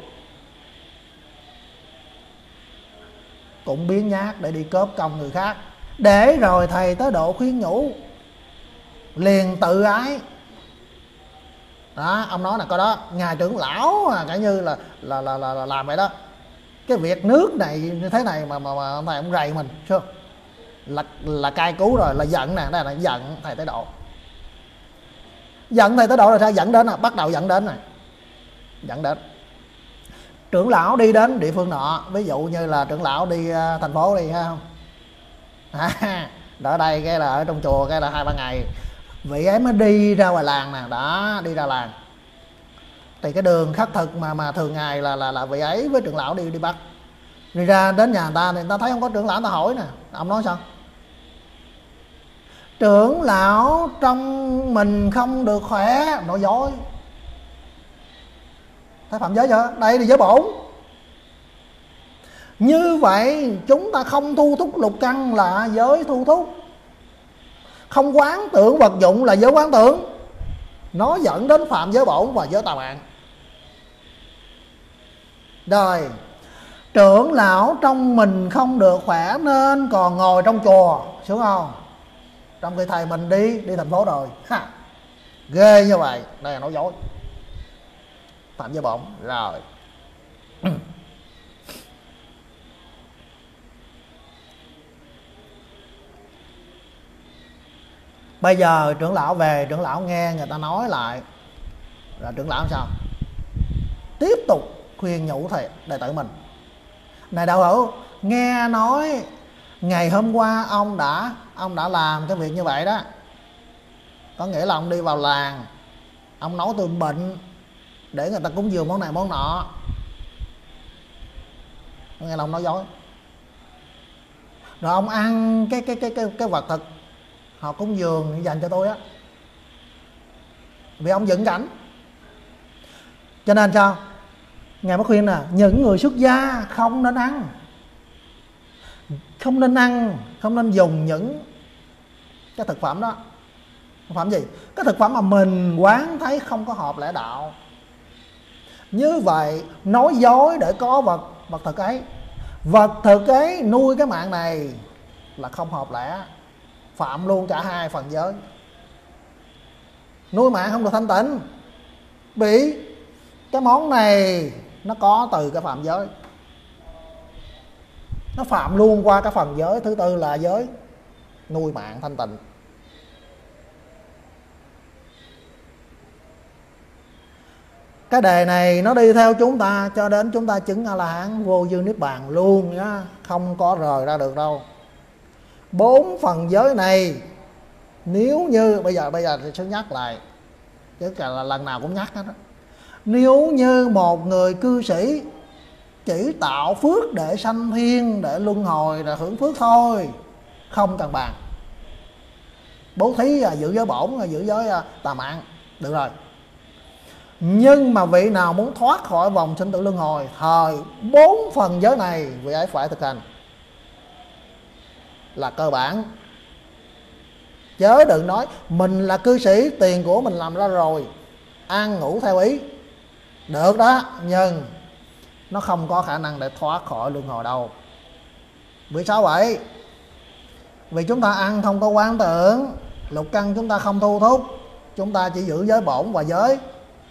cũng biến nhát để đi cướp công người khác, để rồi thầy tới độ khuyên nhủ liền tự ái. Đó, ông nói là coi đó, ngài trưởng lão cả như là làm vậy đó. Cái việc nước này như thế này mà ông thầy ông rầy mình chưa, là cai cứu rồi, là giận nè, đây là giận thầy tới độ. Giận thầy tới độ rồi sao? Dẫn đến bắt đầu dẫn đến này, dẫn đến trưởng lão đi đến địa phương nọ, ví dụ như là trưởng lão đi thành phố đi ha không, ở đây cái là ở trong chùa cái là 2-3 ngày, vị ấy mới đi ra ngoài làng nè, đó, đi ra làng thì cái đường khất thực mà thường ngày là vị ấy với trưởng lão đi bắt, đi ra đến nhà người ta thì người ta thấy không có trưởng lão, người ta hỏi nè, ông nói sao? Trưởng lão trong mình không được khỏe, nói dối. Thấy phạm giới chưa? Đây là giới bổn. Như vậy chúng ta không thu thúc lục căn là giới thu thúc, không quán tưởng vật dụng là giới quán tưởng. Nó dẫn đến phạm giới bổn và giới tà mạng. Rồi, trưởng lão trong mình không được khỏe nên còn ngồi trong chùa, sướng không? Trong khi thầy mình đi thành phố rồi. Ghê như vậy, đây là nói dối, phạm giới bổn. Rồi bây giờ trưởng lão về, trưởng lão nghe người ta nói lại, rồi trưởng lão sao? Tiếp tục khuyên nhủ thầy đệ tử mình. Này đạo hữu, nghe nói ngày hôm qua ông đã làm cái việc như vậy đó. Có nghĩa là ông đi vào làng, ông nói tôi bệnh để người ta cúng dường món này món nọ. Nghe là ông nói dối. Rồi ông ăn cái vật thực họ cúng dường dành cho tôi á, vì ông dựng cảnh. Cho nên sao? Ngài mới khuyên là những người xuất gia không nên ăn, không nên dùng những cái thực phẩm đó. Thực phẩm gì? Cái thực phẩm mà mình quán thấy không có hợp lẽ đạo. Như vậy nói dối để có vật thực ấy. Vật thực ấy nuôi cái mạng này là không hợp lẽ, phạm luôn cả hai phần giới. Nuôi mạng không được thanh tịnh, bị cái món này nó có từ cái phạm giới, nó phạm luôn qua cái phần giới thứ tư là giới nuôi mạng thanh tịnh. Cái đề này nó đi theo chúng ta cho đến chúng ta chứng A-la-hán vô dương niết bàn luôn nhá, không có rời ra được đâu. 4 phần giới này nếu như bây giờ thì sẽ nhắc lại, chứ cả là lần nào cũng nhắc hết đó. Nếu như một người cư sĩ chỉ tạo phước để sanh thiên, để luân hồi, để hưởng phước thôi, không cần bàn. Bố thí giữ giới bổn, giữ giới tà mạng, được rồi. Nhưng mà vị nào muốn thoát khỏi vòng sinh tử luân hồi, thời 4 phần giới này vị ấy phải thực hành là cơ bản. Chớ đừng nói mình là cư sĩ, tiền của mình làm ra rồi, ăn ngủ theo ý, được đó, nhưng nó không có khả năng để thoát khỏi luân hồi đâu. Vì sao vậy? Vì chúng ta ăn không có quán tưởng, lục căn chúng ta không thu thúc, chúng ta chỉ giữ giới bổn và giới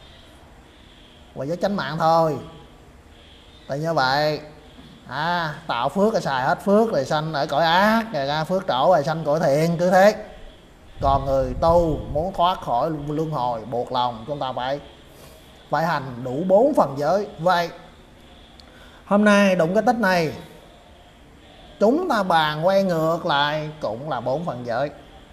chánh mạng thôi. Tại như vậy tạo phước rồi xài hết phước rồi sanh ở cõi ác, rồi ra phước trổ rồi sanh cõi thiện, cứ thế. Còn người tu muốn thoát khỏi luân hồi, buộc lòng chúng ta phải hành đủ 4 phần giới. Vậy Hôm nay đụng cái tích này, chúng ta bàn quay ngược lại cũng là 4 phần giới.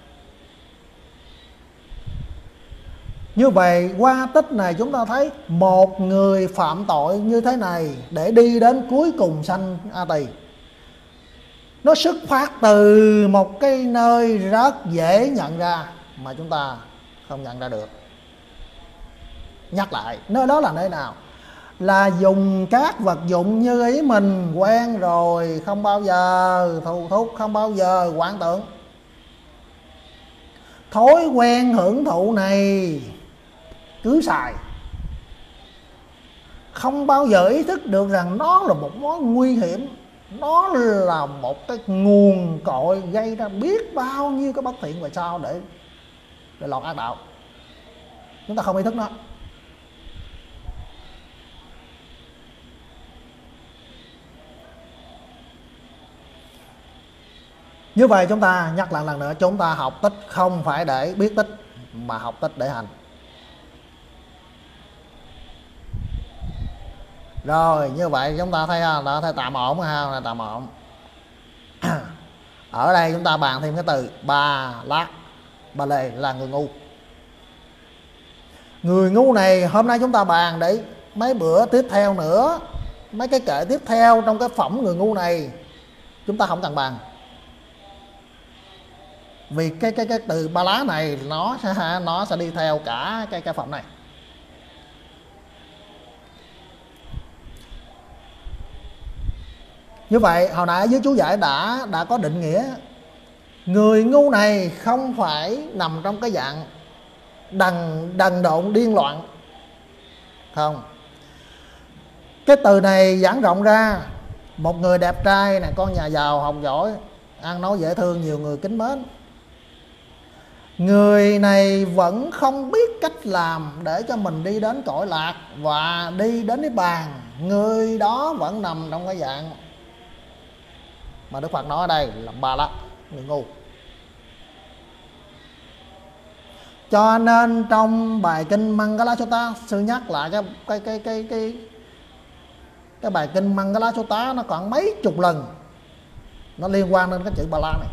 Như vậy qua tích này chúng ta thấy một người phạm tội như thế này để đi đến cuối cùng sanh A Tỳ, nó xuất phát từ một cái nơi rất dễ nhận ra mà chúng ta không nhận ra được. Nhắc lại, nơi đó là nơi nào? Là dùng các vật dụng như ý mình quen rồi, không bao giờ thù thúc, không bao giờ quán tưởng. Thói quen hưởng thụ này cứ xài, không bao giờ ý thức được rằng nó là một mối nguy hiểm, nó là một cái nguồn cội gây ra biết bao nhiêu cái bất thiện về sau để lọt ác đạo. Chúng ta không ý thức nó. Như vậy chúng ta nhắc lại lần nữa, chúng ta học tích không phải để biết tích, mà học tích để hành. Rồi như vậy chúng ta thấy đã thấy tạm ổn ha, là tạm ổn. Ở đây chúng ta bàn thêm cái từ Ba Lê là người ngu. Người ngu này hôm nay chúng ta bàn để mấy bữa tiếp theo nữa, mấy cái kệ tiếp theo trong cái phẩm người ngu này chúng ta không cần bàn. Vì cái từ Ba Lá này nó sẽ đi theo cả cái phẩm này. Như vậy hồi nãy dưới chú giải đã có định nghĩa, người ngu này không phải nằm trong cái dạng đần độn điên loạn, không. Cái từ này giảng rộng ra, một người đẹp trai này, con nhà giàu học giỏi, ăn nói dễ thương, nhiều người kính mến, người này vẫn không biết cách làm để cho mình đi đến cõi lạc và đi đến cái bàn. Người đó vẫn nằm trong cái dạng mà Đức Phật nói ở đây là Ba Lá, người ngu. Cho nên trong bài kinh Mangala Sutta, sư nhắc lại cái bài kinh Mangala Sutta nó còn mấy chục lần nó liên quan đến cái chữ Ba La này.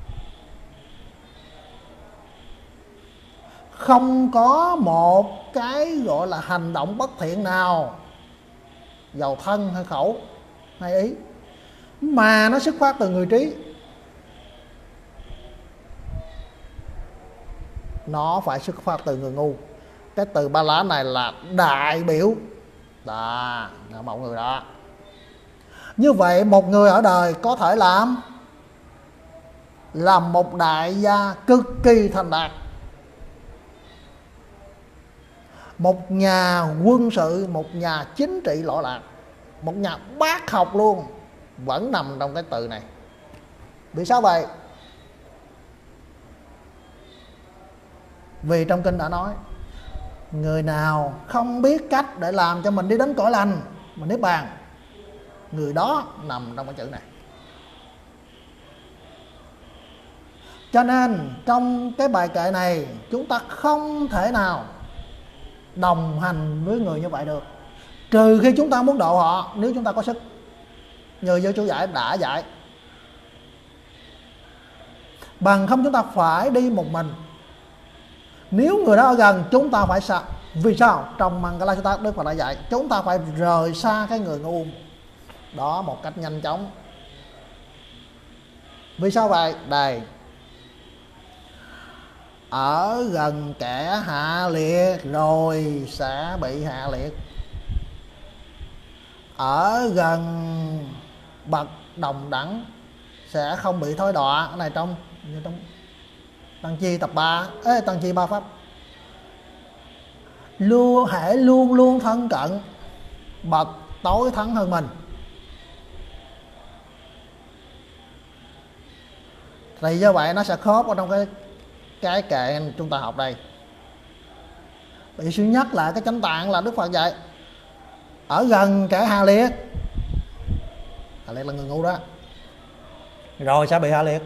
Không có một cái gọi là hành động bất thiện nào, dầu thân hay khẩu hay ý, mà nó xuất phát từ người trí. Nó phải xuất phát từ người ngu. Cái từ Ba La này là đại biểu đó, là một người đó. Như vậy một người ở đời có thể làm một đại gia cực kỳ thành đạt, một nhà quân sự, một nhà chính trị lỗi lạc, một nhà bác học luôn, vẫn nằm trong cái từ này. Vì sao vậy? Vì trong kinh đã nói, người nào không biết cách để làm cho mình đi đến cõi lành, mình niết bàn, người đó nằm trong cái chữ này. Cho nên trong cái bài kệ này chúng ta không thể nào đồng hành với người như vậy được, trừ khi chúng ta muốn độ họ, nếu chúng ta có sức, như vô chú giải đã dạy. Bằng không chúng ta phải đi một mình. Nếu người đó ở gần chúng ta phải xa. Vì sao? Trong Mangala Sutta Đức Phật đã dạy chúng ta phải rời xa cái người ngu đó một cách nhanh chóng. Vì sao vậy? Đây, ở gần kẻ hạ liệt rồi sẽ bị hạ liệt, ở gần bậc đồng đẳng sẽ không bị thối đọa. Cái này trong Tăng Chi tập 3, Tăng Chi 3 pháp. Hãy luôn luôn thân cận bậc tối thắng hơn mình. Thì do vậy nó sẽ khớp ở trong cái kệ chúng ta học đây. Bị sư nhắc lại cái chánh tạng là Đức Phật dạy ở gần kẻ hạ liệt. Hạ liệt là người ngu đó, rồi sẽ bị hạ liệt.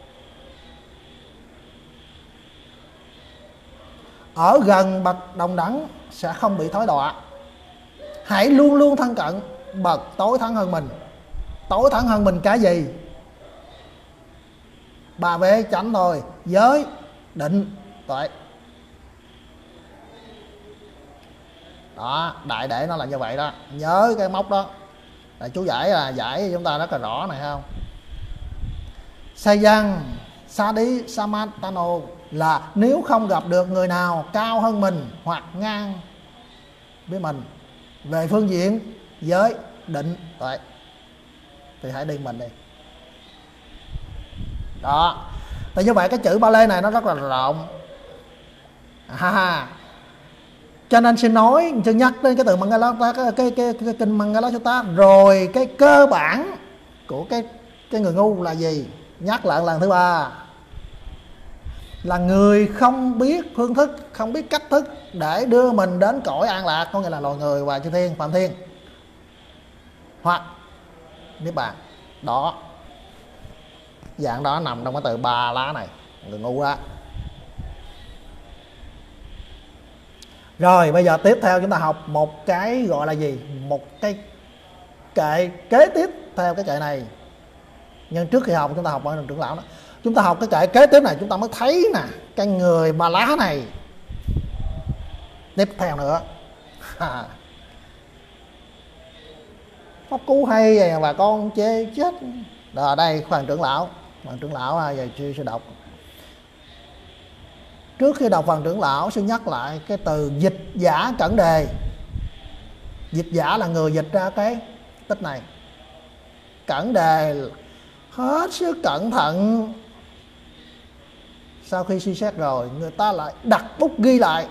Ở gần bậc đồng đẳng sẽ không bị thối đọa. Hãy luôn luôn thân cận bậc tối thắng hơn mình. Tối thắng hơn mình cái gì? Ba vế chánh thôi: giới, định, tuệ. Đó, đại để nó là như vậy đó. Nhớ cái mốc đó. Là chú giải cho chúng ta rất là rõ này, không? Sayang Sadi Samatano là nếu không gặp được người nào cao hơn mình hoặc ngang với mình về phương diện giới, định, tuệ thì hãy đi mình đi. Đó. Thì như vậy cái chữ ba lê này nó rất là rộng. Cho nên xin nói, xin nhắc đến cái từ Mangala, cái kinh Mangala Sutta, rồi cái cơ bản của cái người ngu là gì? Nhắc lại lần thứ ba là người không biết phương thức, không biết cách thức để đưa mình đến cõi an lạc, có nghĩa là loài người và chư thiên, phạm thiên hoặc niết bàn. Đó, dạng đó nằm trong cái từ ba lá này, người ngu đó. Rồi bây giờ tiếp theo chúng ta học một cái gọi là gì? Một cái kệ kế tiếp theo cái kệ này. Nhưng trước khi học chúng ta học ở trưởng lão đó, chúng ta học cái kệ kế tiếp này chúng ta mới thấy nè cái người ba lá này tiếp theo nữa. Pháp cú hay vậy bà con chê chết. Rồi đây phần trưởng lão giờ chưa sẽ đọc. Trước khi đọc phần trưởng lão xin nhắc lại cái từ dịch giả cẩn đề. Dịch giả là người dịch ra cái tích này. Cẩn đề hết sức cẩn thận. Sau khi suy xét rồi người ta lại đặt bút ghi lại.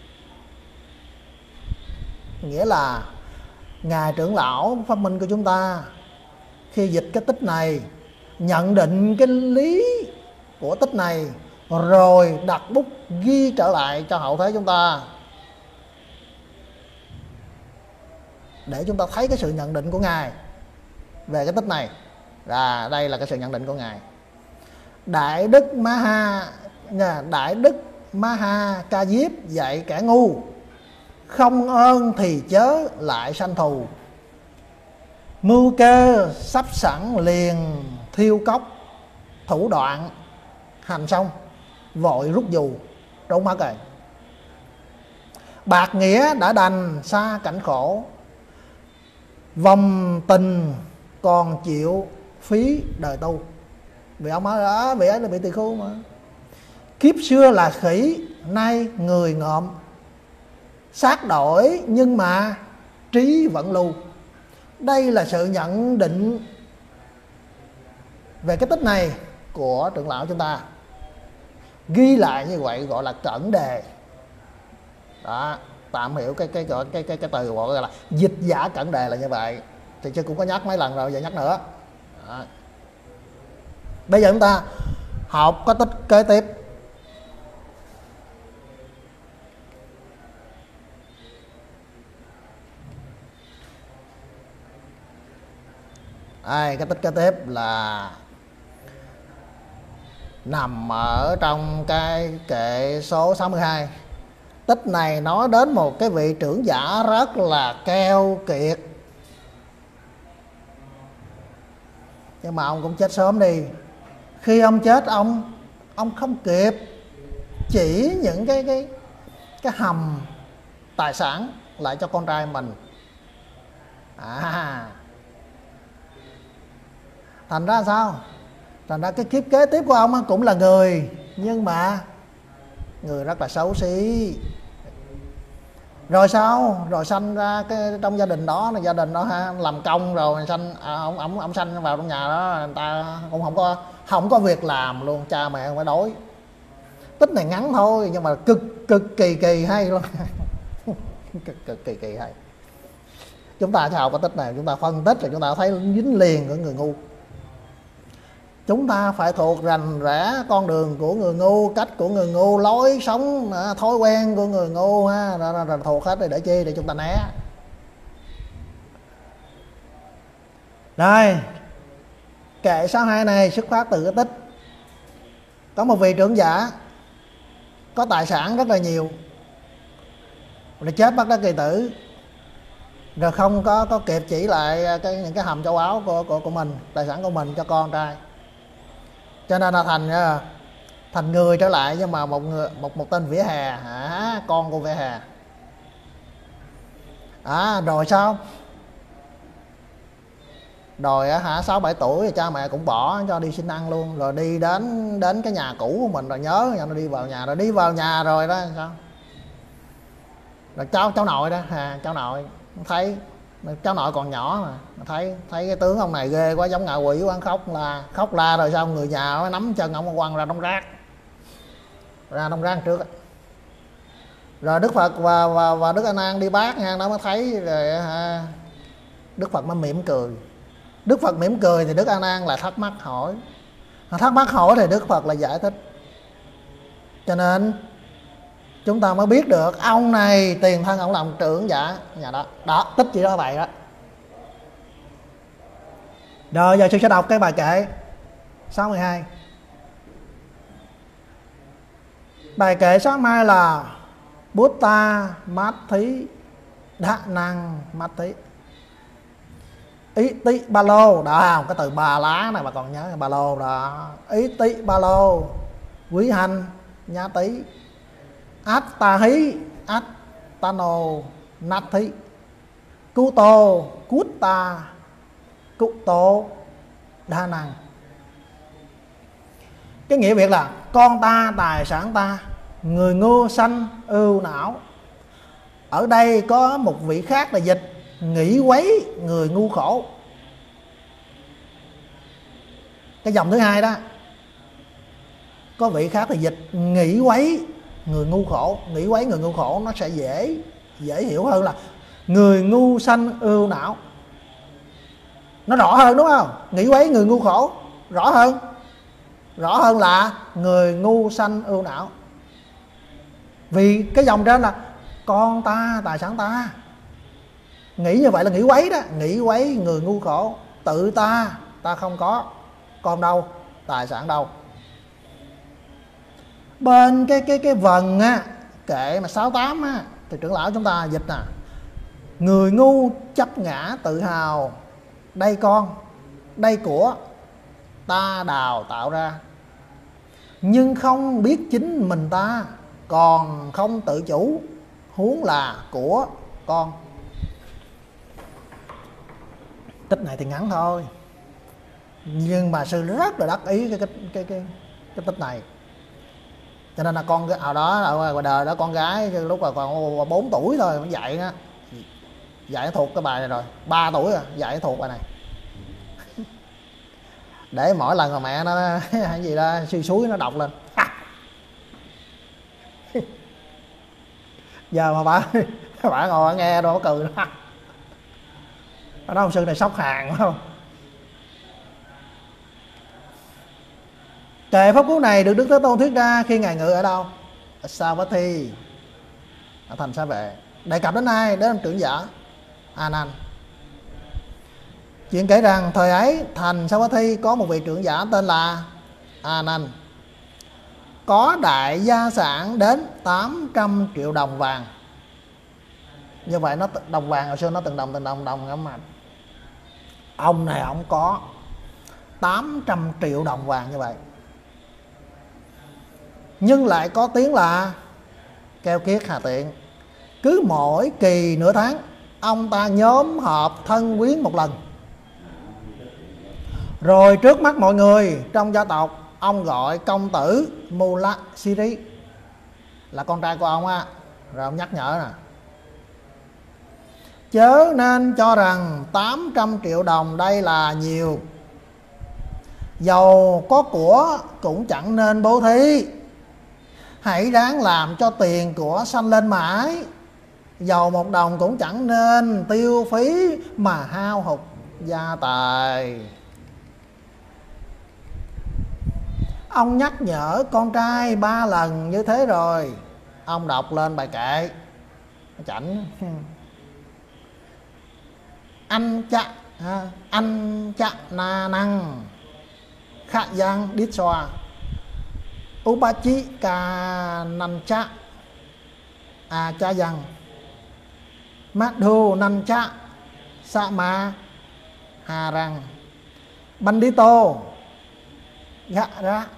Nghĩa là ngài trưởng lão pháp minh của chúng ta khi dịch cái tích này, nhận định cái lý của tích này, rồi đặt bút ghi trở lại cho hậu thế chúng ta, để chúng ta thấy cái sự nhận định của ngài về cái tích này. Đây là cái sự nhận định của ngài. Đại đức Maha Ca Diếp dạy kẻ ngu: không ơn thì chớ lại sanh thù, mưu kê sắp sẵn liền thiêu cốc, thủ đoạn hành xong vội rút dù trốn mất rồi. Bạc nghĩa đã đành xa cảnh khổ, vòng tình còn chịu phí đời tu. Vì ông ấy đó, vì ấy là bị tỳ khưu mà. Kiếp xưa là khỉ, nay người ngộm, xác đổi nhưng mà trí vẫn lưu. Đây là sự nhận định về cái tích này của trưởng lão chúng ta, ghi lại như vậy gọi là cẩn đề. Đó, tạm hiểu cái từ gọi là dịch giả cẩn đề là như vậy. Thì chứ cũng có nhắc mấy lần rồi, giờ nhắc nữa. Đó. Bây giờ chúng ta học cái tích kế tiếp. Cái tích kế tiếp là nằm ở trong cái kệ số 62. Tích này nói đến một cái vị trưởng giả rất là keo kiệt, nhưng mà ông cũng chết sớm đi. Khi ông chết, ông không kịp chỉ những cái hầm tài sản lại cho con trai mình. Thành ra sao? Thành ra cái kiếp kế tiếp của ông cũng là người, nhưng mà người rất là xấu xí. Rồi sao? Rồi sanh ra trong gia đình đó làm công, rồi sanh ông sanh vào trong nhà đó, người ta cũng không có việc làm luôn, cha mẹ phải đói. Tích này ngắn thôi nhưng mà cực kỳ hay luôn. cực kỳ hay. Chúng ta sẽ học cái tích này, chúng ta phân tích rồi chúng ta thấy dính liền của người ngu. Chúng ta phải thuộc rành rẽ con đường của người ngu, cách của người ngu, lối sống, thói quen của người ngu, rồi thuộc hết để chi? Để chúng ta né. Rồi, kệ 62 này xuất phát từ cái tích. Có một vị trưởng giả có tài sản rất là nhiều, rồi chết bắt đắc kỳ tử. rồi không có kịp chỉ lại những cái hầm châu báu của mình, tài sản của mình cho con trai, cho nên là thành người trở lại, nhưng mà một tên vỉa hè, con của vỉa hè. Rồi sao, rồi 6-7 tuổi cha mẹ cũng bỏ cho đi xin ăn luôn, rồi đi đến cái nhà cũ của mình, rồi nhớ nó đi vào nhà rồi đó sao, rồi cháu nội đó, cháu nội thấy cháu nội còn nhỏ mà thấy cái tướng ông này ghê quá, giống ngạ quỷ quá, khóc la rồi sao người nhà nó nắm chân ông quăng ra đống rác trước. Rồi Đức Phật và Đức A Nan đi bát nha, nó mới thấy rồi Đức Phật mới mỉm cười. Đức Phật mỉm cười thì Đức A Nan lại thắc mắc hỏi thì Đức Phật lại giải thích. Cho nên chúng ta mới biết được ông này tiền thân ông làm trưởng giả nhà đó, tích chỉ đó vậy đó. Rồi giờ sư sẽ đọc cái bài kệ 62. Bài kệ sáng mai là Buddha Mati Đa Năng Mati Ý tí ba lô đó, không cái từ ba lá này mà còn nhớ ba lô đó. Ý tí ba lô quý hành nhá tí át ta hí át ta nô nát thí cu tô cút ta cụ tô đa năng. Cái nghĩa Việt là con ta, tài sản ta, người ngu sanh ưu não. Ở đây có một vị khác là dịch nghĩ quấy người ngu khổ. Cái dòng thứ hai đó có vị khác thì dịch nghĩ quấy người ngu khổ. Nghĩ quấy người ngu khổ nó sẽ dễ hiểu hơn là người ngu sanh ưu não. Nó rõ hơn đúng không? Nghĩ quấy người ngu khổ rõ hơn là người ngu sanh ưu não. Vì cái dòng trên là con ta, tài sản ta, nghĩ như vậy là nghĩ quấy đó, nghĩ quấy người ngu khổ. Tự ta không có, con đâu, tài sản đâu. Bên cái vần kệ mà 68 thì trưởng lão chúng ta dịch người ngu chấp ngã tự hào, đây con, đây của, ta đào tạo ra, nhưng không biết chính mình ta, còn không tự chủ, huống là của con. Tích này thì ngắn thôi, nhưng mà sư rất là đắc ý cái tích này. Cho nên là con ở đó ở ngoài đời đó, con gái lúc mà còn 4 tuổi thôi mới dạy thuộc cái bài này rồi, 3 tuổi rồi dạy thuộc bài này. Để mỗi lần mà mẹ nó hay gì đó suy suối nó đọc lên. Giờ mà bà ngồi nghe đâu có cười nữa. Nó nói ông sư này sốc hàng phải không? Kệ pháp cú này được Đức Thế Tôn thuyết ra khi ngài ngự ở đâu? Ở Savatthi, ở thành Xá Vệ. Đề cập đến ai? Đến ông trưởng giả A Nan. Chuyện kể rằng thời ấy thành Savatthi có một vị trưởng giả tên là A Nan, có đại gia sản đến 800 triệu đồng vàng. Như vậy nó đồng vàng hồi xưa nó từng đồng lắm mà. Ông này ông có 800 triệu đồng vàng như vậy, nhưng lại có tiếng là keo kiết hà tiện. Cứ mỗi kỳ nửa tháng ông ta nhóm họp thân quyến một lần, rồi trước mắt mọi người trong gia tộc ông gọi công tử Mula Siri là con trai của ông rồi ông nhắc nhở nè: chớ nên cho rằng 800 triệu đồng đây là nhiều, dầu có của cũng chẳng nên bố thí. Hãy ráng làm cho tiền của sanh lên mãi, dầu 1 đồng cũng chẳng nên tiêu phí mà hao hụt gia tài. Ông nhắc nhở con trai 3 lần như thế rồi, ông đọc lên bài kệ chảnh: anh chạ na năng khả giang đít xoa upachi ca nan cha cha giang madhu nan cha Sama Harang Bandito Gạ ra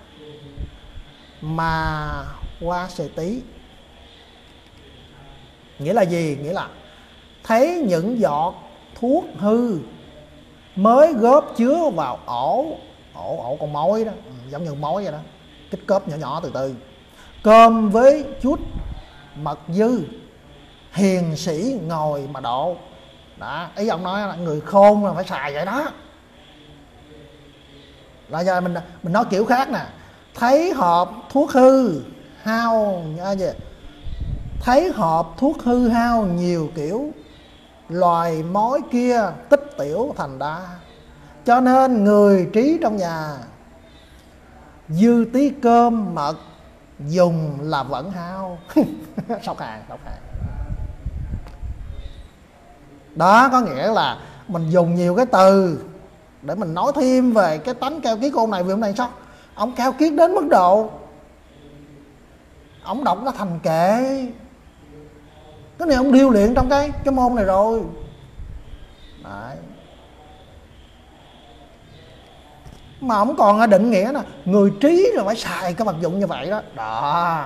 Mà Qua Sệ Tí. Nghĩa là gì? Nghĩa là thấy những giọt thuốc hư mới góp chứa vào ổ con mối đó, giống như mối vậy đó, kích cớp nhỏ nhỏ từ từ, cơm với chút mật dư, hiền sĩ ngồi mà độ. Đó, ý ông nói là người khôn là phải xài vậy đó. Là giờ mình nói kiểu khác nè, thấy hộp thuốc hư hao gì? Thấy hộp thuốc hư hao nhiều kiểu, loài mối kia tích tiểu thành đa, cho nên người trí trong nhà dư tí cơm mật dùng là vẫn hao. Sóc hàng. Đó có nghĩa là mình dùng nhiều cái từ để mình nói thêm về cái tánh keo kiết của ông này. Vì ông này sao? Ông keo kiết đến mức độ ông đọc nó thành kệ. Cái này ông điêu luyện trong cái môn này rồi. Đấy. Mà ông còn định nghĩa nè, người trí là phải xài cái vật dụng như vậy đó. Đó.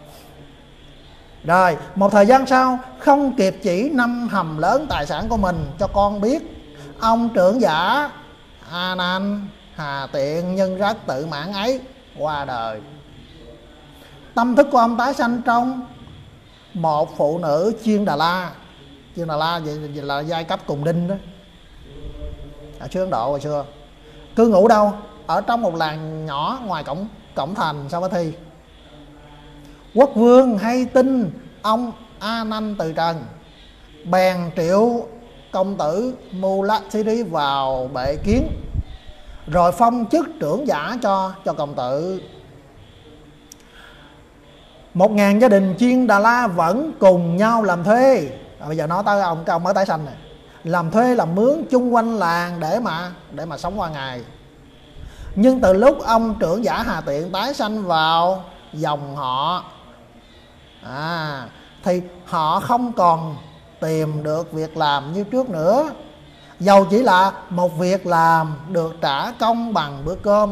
Rồi một thời gian sau, không kịp chỉ năm hầm lớn tài sản của mình cho con biết, ông trưởng giả A Nan Hà Tiện nhân rất tự mãn ấy qua đời. Tâm thức của ông tái sanh trong một phụ nữ Chiên Đà La. Chiên Đà La vậy là giai cấp cùng đinh đó, ở xứ Ấn Độ hồi xưa. Cư ngụ đâu? Ở trong một làng nhỏ ngoài cổng thành Savatthi. Quốc vương hay tin ông A Nan từ trần, bèn triệu công tử Mulasiri vào bệ kiến, rồi phong chức trưởng giả cho công tử. 1000 gia đình Chiên Đà La vẫn cùng nhau làm thuê. Bây giờ nói tới cái ông mới tái sanh này, làm thuê làm mướn chung quanh làng để mà sống qua ngày. Nhưng từ lúc ông trưởng giả Hà Tiện tái sanh vào dòng họ thì họ không còn tìm được việc làm như trước nữa, dầu chỉ là một việc làm được trả công bằng bữa cơm.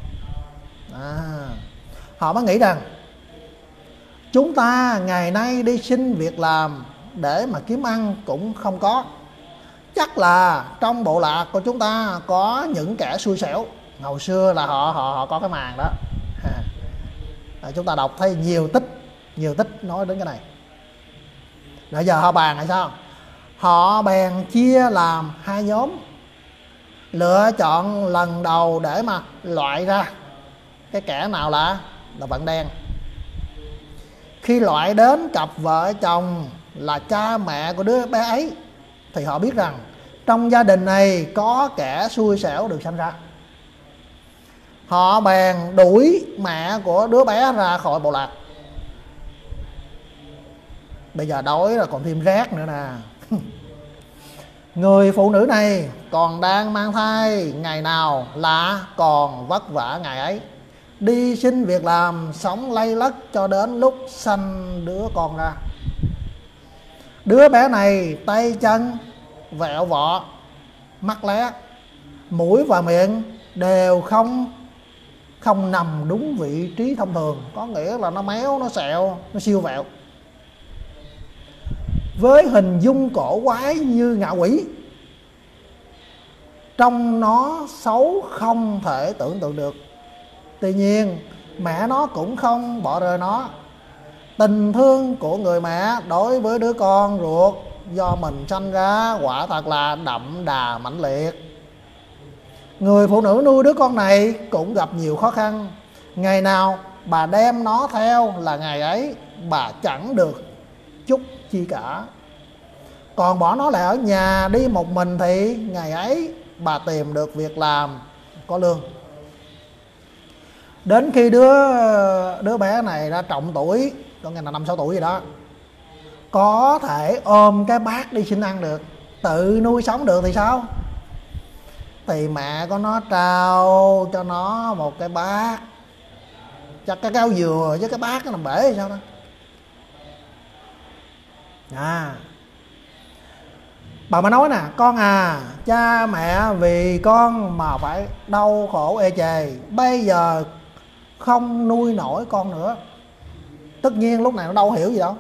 Họ mới nghĩ rằng chúng ta ngày nay đi xin việc làm để mà kiếm ăn cũng không có, chắc là trong bộ lạc của chúng ta có những kẻ xui xẻo. Hồi xưa là họ có cái màn đó. Chúng ta đọc thấy nhiều tích nói đến cái này. Rồi giờ họ bàn hay sao? Họ bèn chia làm hai nhóm, lựa chọn lần đầu để mà loại ra cái kẻ nào là vận đen. Khi loại đến cặp vợ chồng là cha mẹ của đứa bé ấy, thì họ biết rằng trong gia đình này có kẻ xui xẻo được sanh ra. Họ bèn đuổi mẹ của đứa bé ra khỏi bộ lạc. Bây giờ đói là còn thêm rác nữa nè. Người phụ nữ này còn đang mang thai ngày nào là còn vất vả ngày ấy, đi xin việc làm sống lay lất cho đến lúc sanh đứa con ra. Đứa bé này tay chân vẹo vọ, mắt lé, mũi và miệng đều không nằm đúng vị trí thông thường, có nghĩa là nó méo, nó sẹo, nó siêu vẹo, với hình dung cổ quái như ngạ quỷ. Trông nó xấu không thể tưởng tượng được. Tuy nhiên mẹ nó cũng không bỏ rơi nó. Tình thương của người mẹ đối với đứa con ruột do mình sanh ra quả thật là đậm đà mãnh liệt. Người phụ nữ nuôi đứa con này cũng gặp nhiều khó khăn. Ngày nào bà đem nó theo là ngày ấy bà chẳng được chút chi cả. Còn bỏ nó lại ở nhà đi một mình thì ngày ấy bà tìm được việc làm có lương. Đến khi đứa bé này đã trọng tuổi, có nghĩa là 5-6 tuổi gì đó, có thể ôm cái bát đi xin ăn được, tự nuôi sống được thì sao? Thì mẹ của nó trao cho nó một cái bát, chắc cái cao dừa với cái bát nó làm bể hay sao đó. Bà mới nói nè: con à, cha mẹ vì con mà phải đau khổ ê chề, bây giờ không nuôi nổi con nữa. Tất nhiên lúc này nó đâu hiểu gì đâu,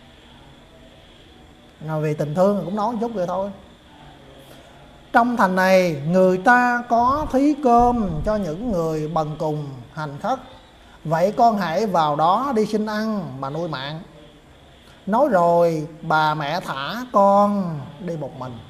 mà vì tình thương cũng nói một chút vậy thôi. Trong thành này người ta có thí cơm cho những người bần cùng hành khất, vậy con hãy vào đó đi xin ăn mà nuôi mạng. Nói rồi bà mẹ thả con đi một mình.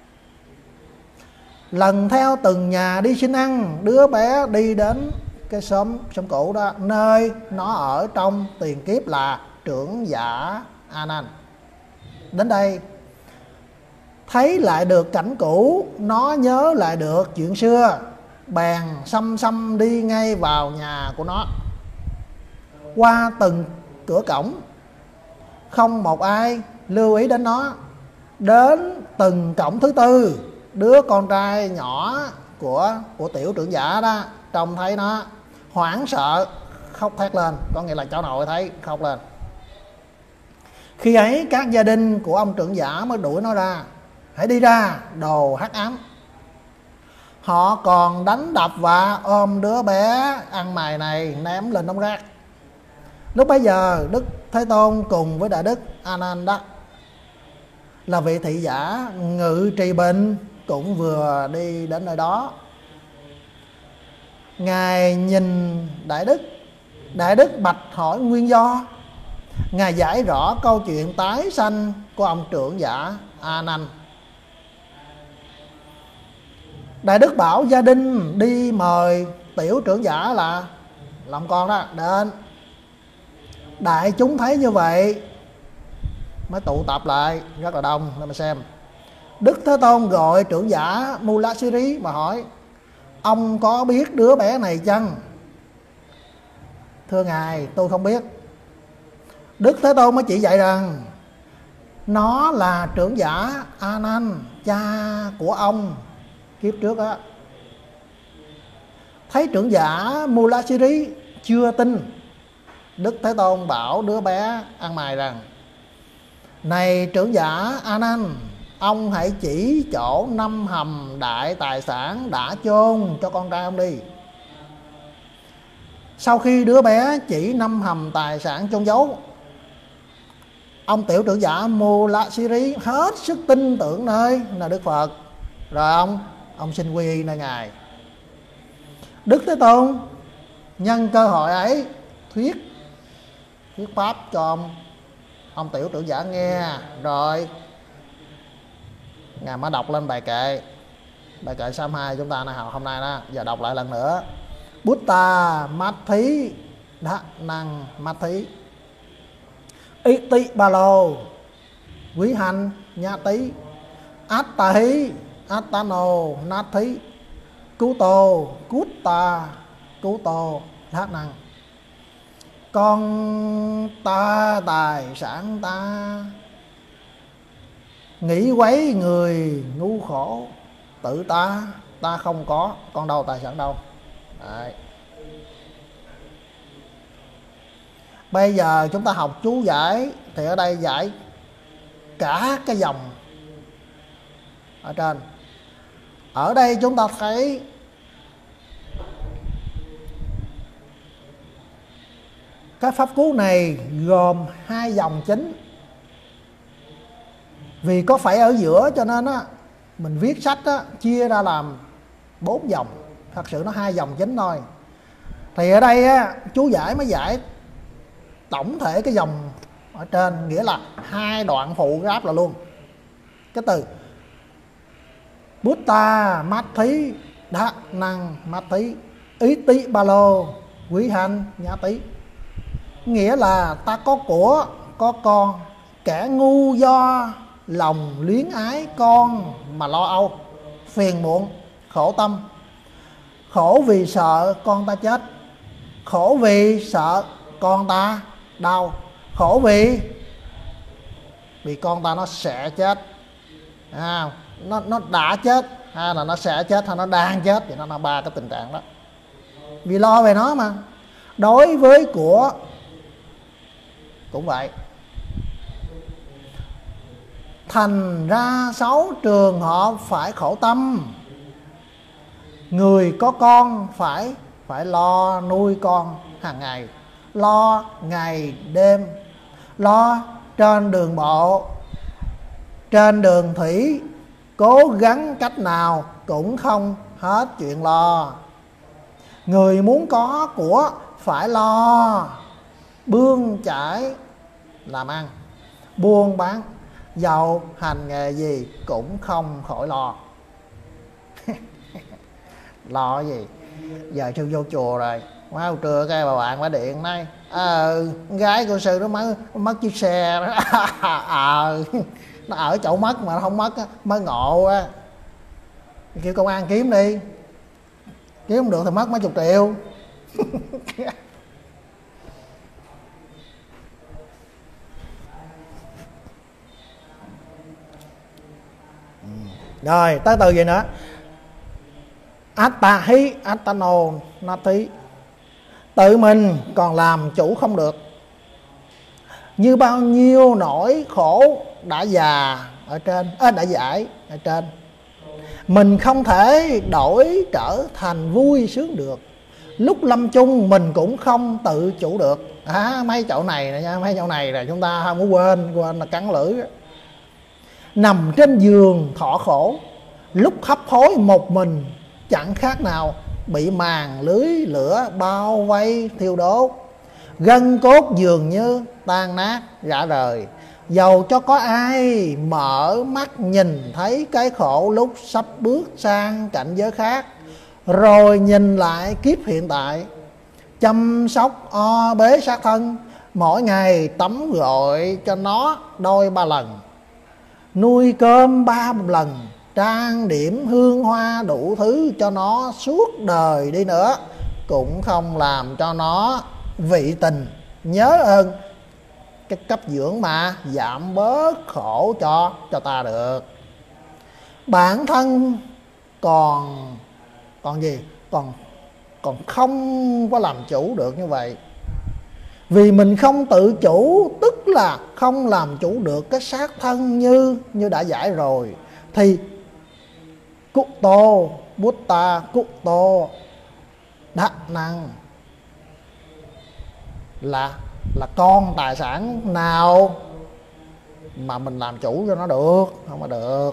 Lần theo từng nhà đi xin ăn, đứa bé đi đến cái xóm cũ đó, nơi nó ở trong tiền kiếp là trưởng giả A Nan. Đến đây thấy lại được cảnh cũ, nó nhớ lại được chuyện xưa, bèn xăm xăm đi ngay vào nhà của nó. Qua từng cửa cổng không một ai lưu ý đến nó. Đến từng cổng thứ tư, đứa con trai nhỏ của tiểu trưởng giả đó trông thấy nó hoảng sợ khóc thét lên, có nghĩa là cháu nội thấy khóc lên. Khi ấy các gia đình của ông trưởng giả mới đuổi nó ra: hãy đi ra, đồ hắc ám. Họ còn đánh đập và ôm đứa bé ăn mày này ném lên đống rác. Lúc bấy giờ Đức Thế Tôn cùng với Đại Đức A Nan Đắc là vị thị giả ngự trì bệnh cũng vừa đi đến nơi đó. Ngài nhìn Đại Đức bạch hỏi nguyên do. Ngài giải rõ câu chuyện tái sanh của ông trưởng giả A Nan. Đại Đức bảo gia đình đi mời tiểu trưởng giả là ông con đó đến. Đại chúng thấy như vậy mới tụ tập lại rất là đông để mà xem. Đức Thế Tôn gọi trưởng giả Mulasiri mà hỏi: ông có biết đứa bé này chăng? Thưa ngài, tôi không biết. Đức Thế Tôn mới chỉ dạy rằng nó là trưởng giả A Nan, cha của ông kiếp trước á. Thấy trưởng giả Mulasiri chưa tin, Đức Thế Tôn bảo đứa bé ăn mày rằng: này trưởng giả A Nan, ông hãy chỉ chỗ 5 hầm đại tài sản đã chôn cho con trai ông đi. Sau khi đứa bé chỉ 5 hầm tài sản chôn giấu, ông tiểu trưởng giả Mulasiri hết sức tin tưởng nơi là Đức Phật. Rồi ông xin quy y nơi ngài. Đức Thế Tôn nhân cơ hội ấy thuyết pháp cho ông tiểu trưởng giả nghe. Rồi ngài mới đọc lên bài kệ Psalm 2 chúng ta học hôm nay đó. Giờ đọc lại lần nữa: Buddha Mathi Đa Năng Mathi Iti Balo Quý Hành Nha Tí Attahi Attano Nathi Kuto Kutta Kuto Đa Năng. Con ta tài sản ta, nghĩ quấy người ngu khổ. Tự ta không có, con đâu tài sản đâu. Đấy. Bây giờ chúng ta học chú giải, thì ở đây giải cả cái dòng ở trên. Ở đây chúng ta thấy cái pháp cú này gồm 2 dòng chính. Vì có phải ở giữa cho nên á, mình viết sách á, chia ra làm 4 dòng. Thật sự nó 2 dòng chính thôi. Thì ở đây á, chú giải mới giải tổng thể cái dòng ở trên, nghĩa là 2 đoạn phụ ráp là luôn. Cái từ Buddha Mathi Đa Năng Mathi Iti Balo Quý Hành Nhã Tí, nghĩa là ta có của, có con, kẻ ngu do lòng luyến ái con mà lo âu, phiền muộn, khổ tâm. Khổ vì sợ con ta chết, khổ vì sợ con ta đau, khổ vì con ta nó sẽ chết. Nó đã chết, hay là nó sẽ chết, hay nó đang chết, thì nó là 3 cái tình trạng đó. Vì lo về nó mà. Đối với của cũng vậy. Thành ra 6 trường hợp phải khổ tâm. Người có con phải lo nuôi con hàng ngày, lo ngày đêm, lo trên đường bộ, trên đường thủy, cố gắng cách nào cũng không hết chuyện lo. Người muốn có của phải lo bươn chải làm ăn, buôn bán, dầu hành nghề gì cũng không khỏi lo. Lo gì? Giờ sư vô chùa rồi, mau trưa cái bà bạn bà điện nói gái của sư nó mất chiếc xe đó. Nó ở chỗ mất mà nó không mất á, mới ngộ á. Kêu công an kiếm đi, kiếm không được thì mất mấy chục triệu. Rồi tới từ gì nữa? Attahi attano nati. Tự mình còn làm chủ không được. Như bao nhiêu nỗi khổ đã già ở trên, đã giải ở trên, mình không thể đổi trở thành vui sướng được. Lúc lâm chung mình cũng không tự chủ được. Mấy chỗ này nè nha, mấy chỗ này là chúng ta không có quên là cắn lưỡi. Nằm trên giường thọ khổ, lúc hấp hối một mình, chẳng khác nào bị màn lưới lửa bao vây thiêu đốt. Gân cốt dường như tan nát rã rời, dầu cho có ai mở mắt nhìn thấy cái khổ lúc sắp bước sang cảnh giới khác, rồi nhìn lại kiếp hiện tại, chăm sóc o bế xác thân, mỗi ngày tắm gội cho nó đôi ba lần, nuôi cơm 3 lần, trang điểm hương hoa đủ thứ cho nó suốt đời đi nữa, cũng không làm cho nó vị tình nhớ ơn cái cấp dưỡng mà giảm bớt khổ cho ta được. Bản thân còn gì? Còn không có làm chủ được như vậy. Vì mình không tự chủ, tức là không làm chủ được cái xác thân như đã giải rồi, thì Kutto Buddha Kutto đắc năng là con tài sản nào mà mình làm chủ cho nó được? Không có được.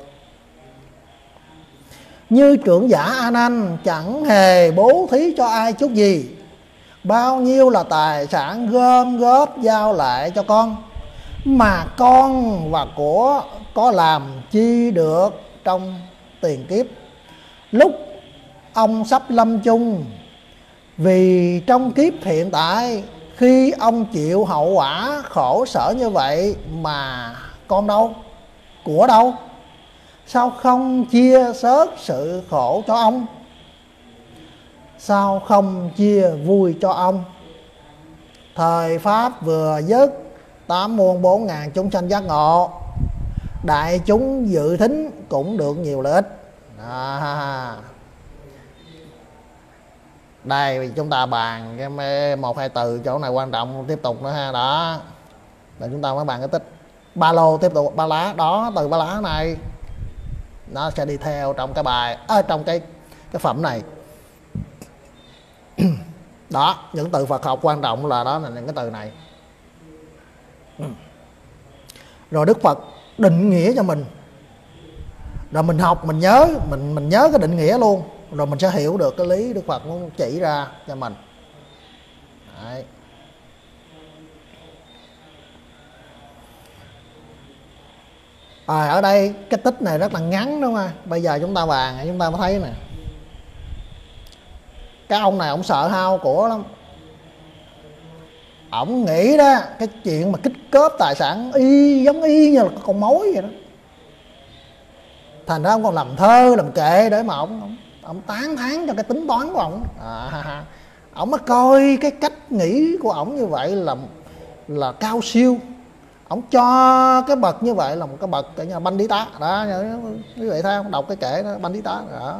Như trưởng giả A Nan chẳng hề bố thí cho ai chút gì, bao nhiêu là tài sản gom góp giao lại cho con, mà con và của có làm chi được trong tiền kiếp. Lúc ông sắp lâm chung, vì trong kiếp hiện tại, khi ông chịu hậu quả khổ sở như vậy mà con đâu, của đâu, sao không chia sớt sự khổ cho ông? Sao không chia vui cho ông? Thời Pháp vừa dứt, 8 muôn 4 ngàn chúng sanh giác ngộ, đại chúng dự thính cũng được nhiều lợi ích. Đây chúng ta bàn cái 1-2 từ chỗ này quan trọng tiếp tục nữa ha. Đó là chúng ta mới bàn cái tích ba lô, tiếp tục ba lá. Đó, từ ba lá này nó sẽ đi theo trong cái bài trong cái phẩm này. Đó, những từ Phật học quan trọng là đó là những cái từ này. Rồi Đức Phật định nghĩa cho mình, rồi mình học, mình nhớ, mình nhớ cái định nghĩa luôn, rồi mình sẽ hiểu được cái lý Đức Phật muốn chỉ ra cho mình. Đấy. Ở đây cái tích này rất là ngắn đúng không? Bây giờ chúng ta bàn, chúng ta mới thấy nè, cái ông này ông sợ hao của lắm. Ổng nghĩ đó cái chuyện mà kích cướp tài sản giống y như là con mối vậy đó. Thành ra ông còn làm thơ làm kệ để mà ông tán thán cho cái tính toán của ổng. Ổng mới coi cái cách nghĩ của ổng như vậy là cao siêu. Ổng cho cái bậc như vậy là một cái bậc cái nhà banh đi tá đó, như vậy thôi. Đọc cái kệ đó, banh đi tá đó.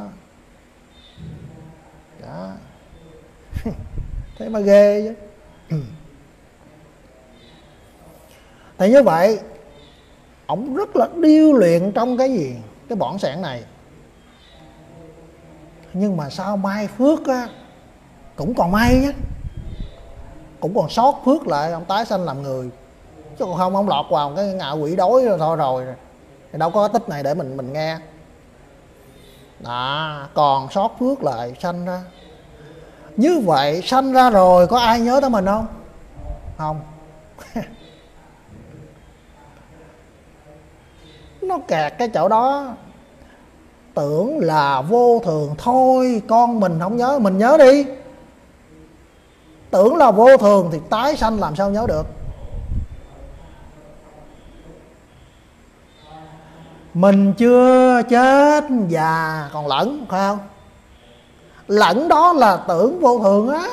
Đó. Thế mà ghê chứ. Thì như vậy ổng rất là điêu luyện trong cái gì, cái bỏng sẻn này. Nhưng mà sao may phước á, cũng còn may á, cũng còn sót phước lại, ông tái sanh làm người. Chứ còn không ông lọt vào cái ngạ quỷ đói rồi thôi rồi. Thì đâu có cái tích này để mình nghe. Đó, còn sót phước lại sanh ra. Như vậy sanh ra rồi có ai nhớ tới mình không? Không. Nó kẹt cái chỗ đó. Tưởng là vô thường thôi, con mình không nhớ, mình nhớ đi. Tưởng là vô thường thì tái sanh làm sao nhớ được. Mình chưa chết già còn lẫn, phải không? Lẫn đó là tưởng vô thường á.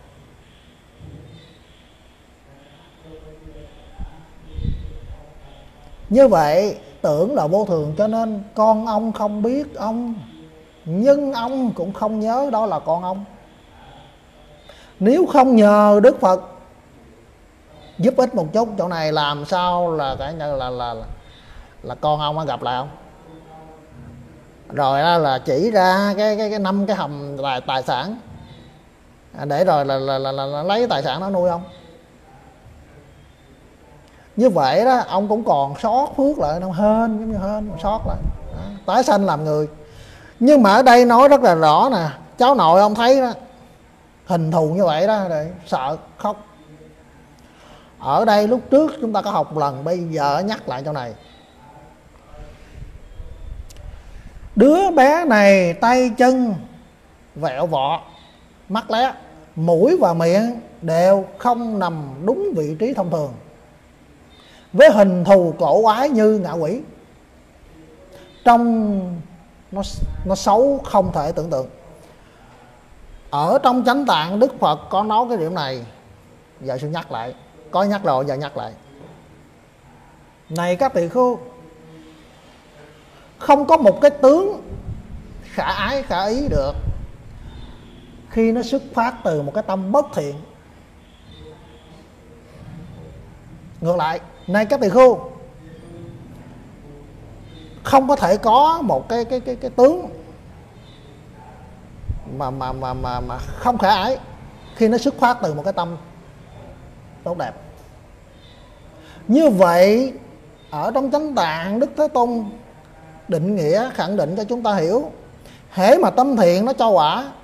Như vậy tưởng là vô thường cho nên con ông không biết ông, nhưng ông cũng không nhớ đó là con ông. Nếu không nhờ Đức Phật giúp ích một chút chỗ này, làm sao là cái là con ông gặp lại ông. Rồi đó là chỉ ra cái 5 cái hầm tài sản để rồi là lấy tài sản đó nuôi ông. Như vậy đó ông cũng còn sót phước lại, nó hên, giống như hên sót lại đó, tái sanh làm người. Nhưng mà ở đây nói rất là rõ nè, cháu nội ông thấy đó, hình thù như vậy đó, để sợ khóc. Ở đây lúc trước chúng ta có học một lần, bây giờ nhắc lại chỗ này. Đứa bé này tay chân vẹo vọ, mắt lé, mũi và miệng đều không nằm đúng vị trí thông thường, với hình thù cổ quái như ngạ quỷ. Trong nó xấu không thể tưởng tượng. Ở trong Chánh Tạng Đức Phật có nói cái điểm này, giờ xin nhắc lại. Có nhắc rồi giờ nhắc lại. Này các tỳ khưu, không có một cái tướng khả ái khả ý được khi nó xuất phát từ một cái tâm bất thiện. Ngược lại, này các tỳ khưu, không có thể có một cái tướng mà không khả ái khi nó xuất phát từ một cái tâm tốt đẹp. Như vậy ở trong Chánh Tạng Đức Thế Tôn định nghĩa khẳng định cho chúng ta hiểu, hễ mà tâm thiện nó cho quả,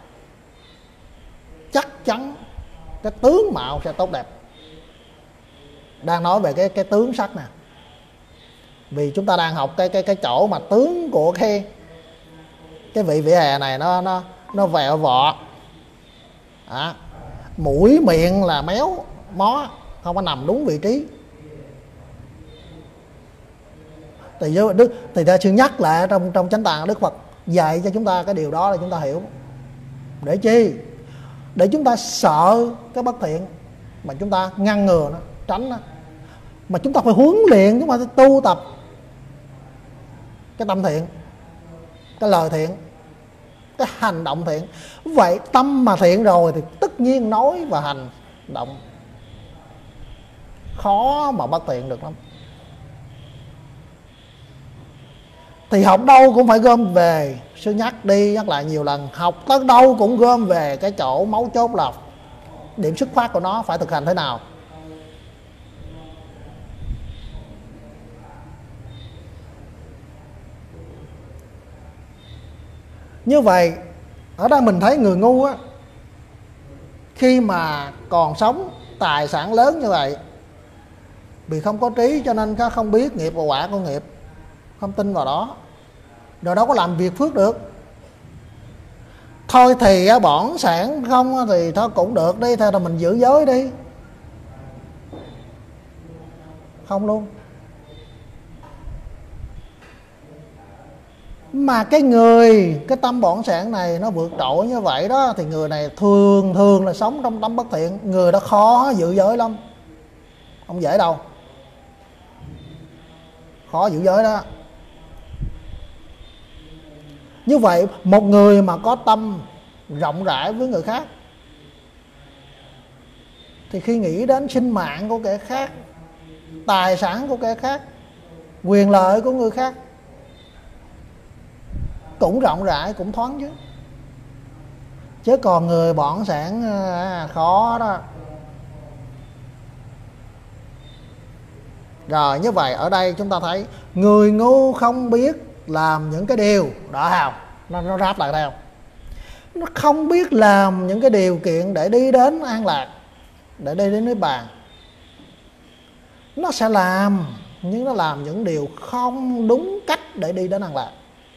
chắc chắn cái tướng mạo sẽ tốt đẹp. Đang nói về cái tướng sắc nè, vì chúng ta đang học cái chỗ mà tướng của cái vị vỉa hè này nó vẹo vọ, mũi miệng là méo mó, không có nằm đúng vị trí. Thì ta chưa nhắc lại trong Chánh Tạng Đức Phật dạy cho chúng ta cái điều đó, là chúng ta hiểu. Để chi? Để chúng ta sợ cái bất thiện mà chúng ta ngăn ngừa nó, tránh nó. Mà chúng ta phải huấn luyện, chúng ta phải tu tập cái tâm thiện, cái lời thiện, cái hành động thiện. Vậy tâm mà thiện rồi thì tất nhiên nói và hành động khó mà bất thiện được lắm. Thì học đâu cũng phải gom về, sư nhắc đi nhắc lại nhiều lần, học tới đâu cũng gom về cái chỗ mấu chốt là điểm xuất phát của nó phải thực hành thế nào. Như vậy ở đây mình thấy người ngu á, khi mà còn sống tài sản lớn như vậy, vì không có trí cho nên không biết nghiệp và quả của nghiệp, không tin vào đó, rồi đâu có làm việc phước được. Thôi thì bỏng sản không thì thôi cũng được đi, thôi là mình giữ giới đi. Không luôn. Mà cái tâm bỏng sản này nó vượt trội như vậy đó, thì người này thường là sống trong tâm bất thiện. Người đó khó giữ giới lắm, không dễ đâu, khó giữ giới đó. Như vậy một người mà có tâm rộng rãi với người khác, thì khi nghĩ đến sinh mạng của kẻ khác, tài sản của kẻ khác, quyền lợi của người khác cũng rộng rãi, cũng thoáng chứ. Chứ còn người bỏng sẻn khó đó. Rồi như vậy ở đây chúng ta thấy người ngu không biết làm những cái điều đó không? Nó ráp lại theo. Nó không biết làm những cái điều kiện để đi đến an lạc, để đi đến niết bàn. Nó sẽ làm, nhưng nó làm những điều không đúng cách để đi đến an lạc.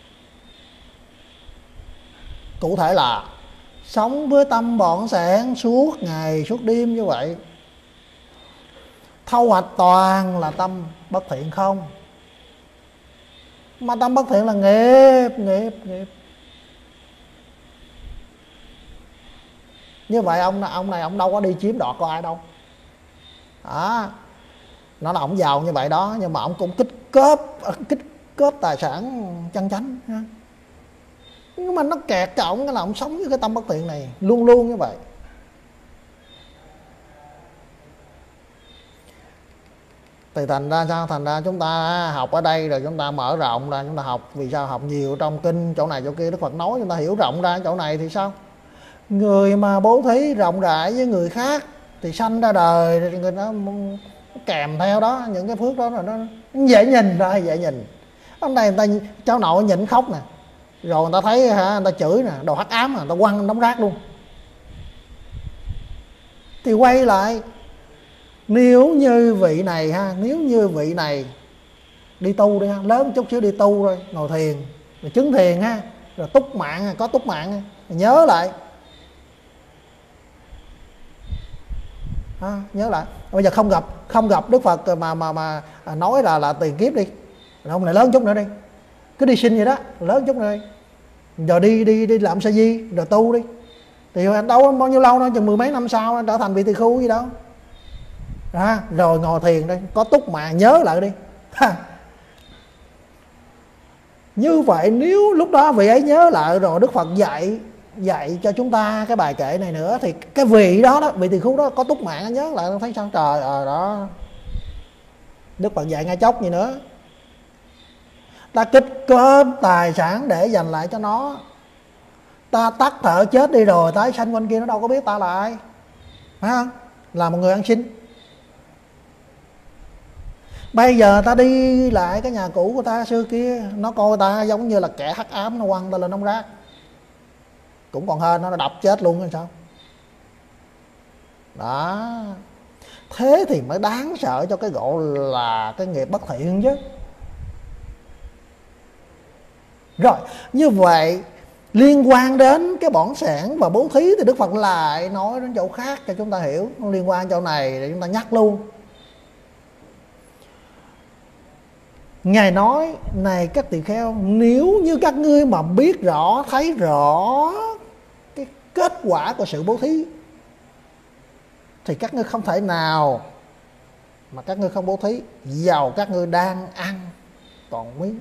Cụ thể là sống với tâm bỏng sẻn suốt ngày suốt đêm như vậy, thâu hoạch toàn là tâm bất thiện không. Mà tâm bất thiện là nghiệp. Như vậy ông này ông đâu có đi chiếm đoạt của ai đâu. Nó là ông giàu như vậy đó, nhưng mà ông cũng kích cướp tài sản chân chánh. Nhưng mà nó kẹt cho ông cái là ông sống với cái tâm bất thiện này luôn luôn như vậy. Thì thành ra sao? Thành ra chúng ta học ở đây rồi chúng ta mở rộng ra, chúng ta học. Vì sao? Học nhiều trong kinh chỗ này chỗ kia Đức Phật nói, chúng ta hiểu rộng ra. Chỗ này thì sao? Người mà bố thí rộng rãi với người khác thì sanh ra đời thì người nó kèm theo đó những cái phước đó, rồi nó dễ nhìn ra, dễ nhìn. Hôm nay người ta cháu nội nhịn khóc nè, rồi người ta thấy người ta chửi nè, đồ hắc ám, người ta quăng đống rác luôn. Thì quay lại, nếu như vị này đi tu đi ha, lớn chút xíu đi tu rồi ngồi thiền rồi chứng thiền ha, rồi túc mạng, có túc mạng nhớ lại nhớ lại. Bây giờ không gặp Đức Phật mà nói là tiền kiếp đi, rồi ông này lớn chút nữa đi, cứ đi sinh vậy đó, lớn chút nữa đi, rồi đi làm sa di rồi tu đi, thì đâu bao nhiêu lâu đâu, chừng mười mấy năm sau trở thành vị tỳ khưu gì đâu. Rồi ngồi thiền đây, có túc mà nhớ lại đi. Như vậy nếu lúc đó vị ấy nhớ lại rồi, Đức Phật dạy cho chúng ta cái bài kệ này nữa, thì cái vị đó vị tỳ khưu đó có túc mạng nhớ lại, thấy sao trời đó, Đức Phật dạy ngay chốc gì nữa. Ta kích cơm tài sản để dành lại cho nó, ta tắt thở chết đi rồi tái sanh quanh kia nó đâu có biết ta là ai, phải không? Là một người ăn xin. Bây giờ ta đi lại cái nhà cũ của ta xưa kia, nó coi ta giống như là kẻ hắc ám, nó quăng ta lên đống rác, cũng còn hơn nó đập chết luôn hay sao đó. Thế thì mới đáng sợ cho cái gọi là cái nghiệp bất thiện chứ. Rồi như vậy liên quan đến cái bỏng sẻn và bố thí thì Đức Phật lại nói đến chỗ khác cho chúng ta hiểu. Liên quan chỗ này để chúng ta nhắc luôn. Ngài nói này các tỳ kheo, nếu như các ngươi mà biết rõ, thấy rõ cái kết quả của sự bố thí thì các ngươi không thể nào mà các ngươi không bố thí, dầu các ngươi đang ăn còn miếng.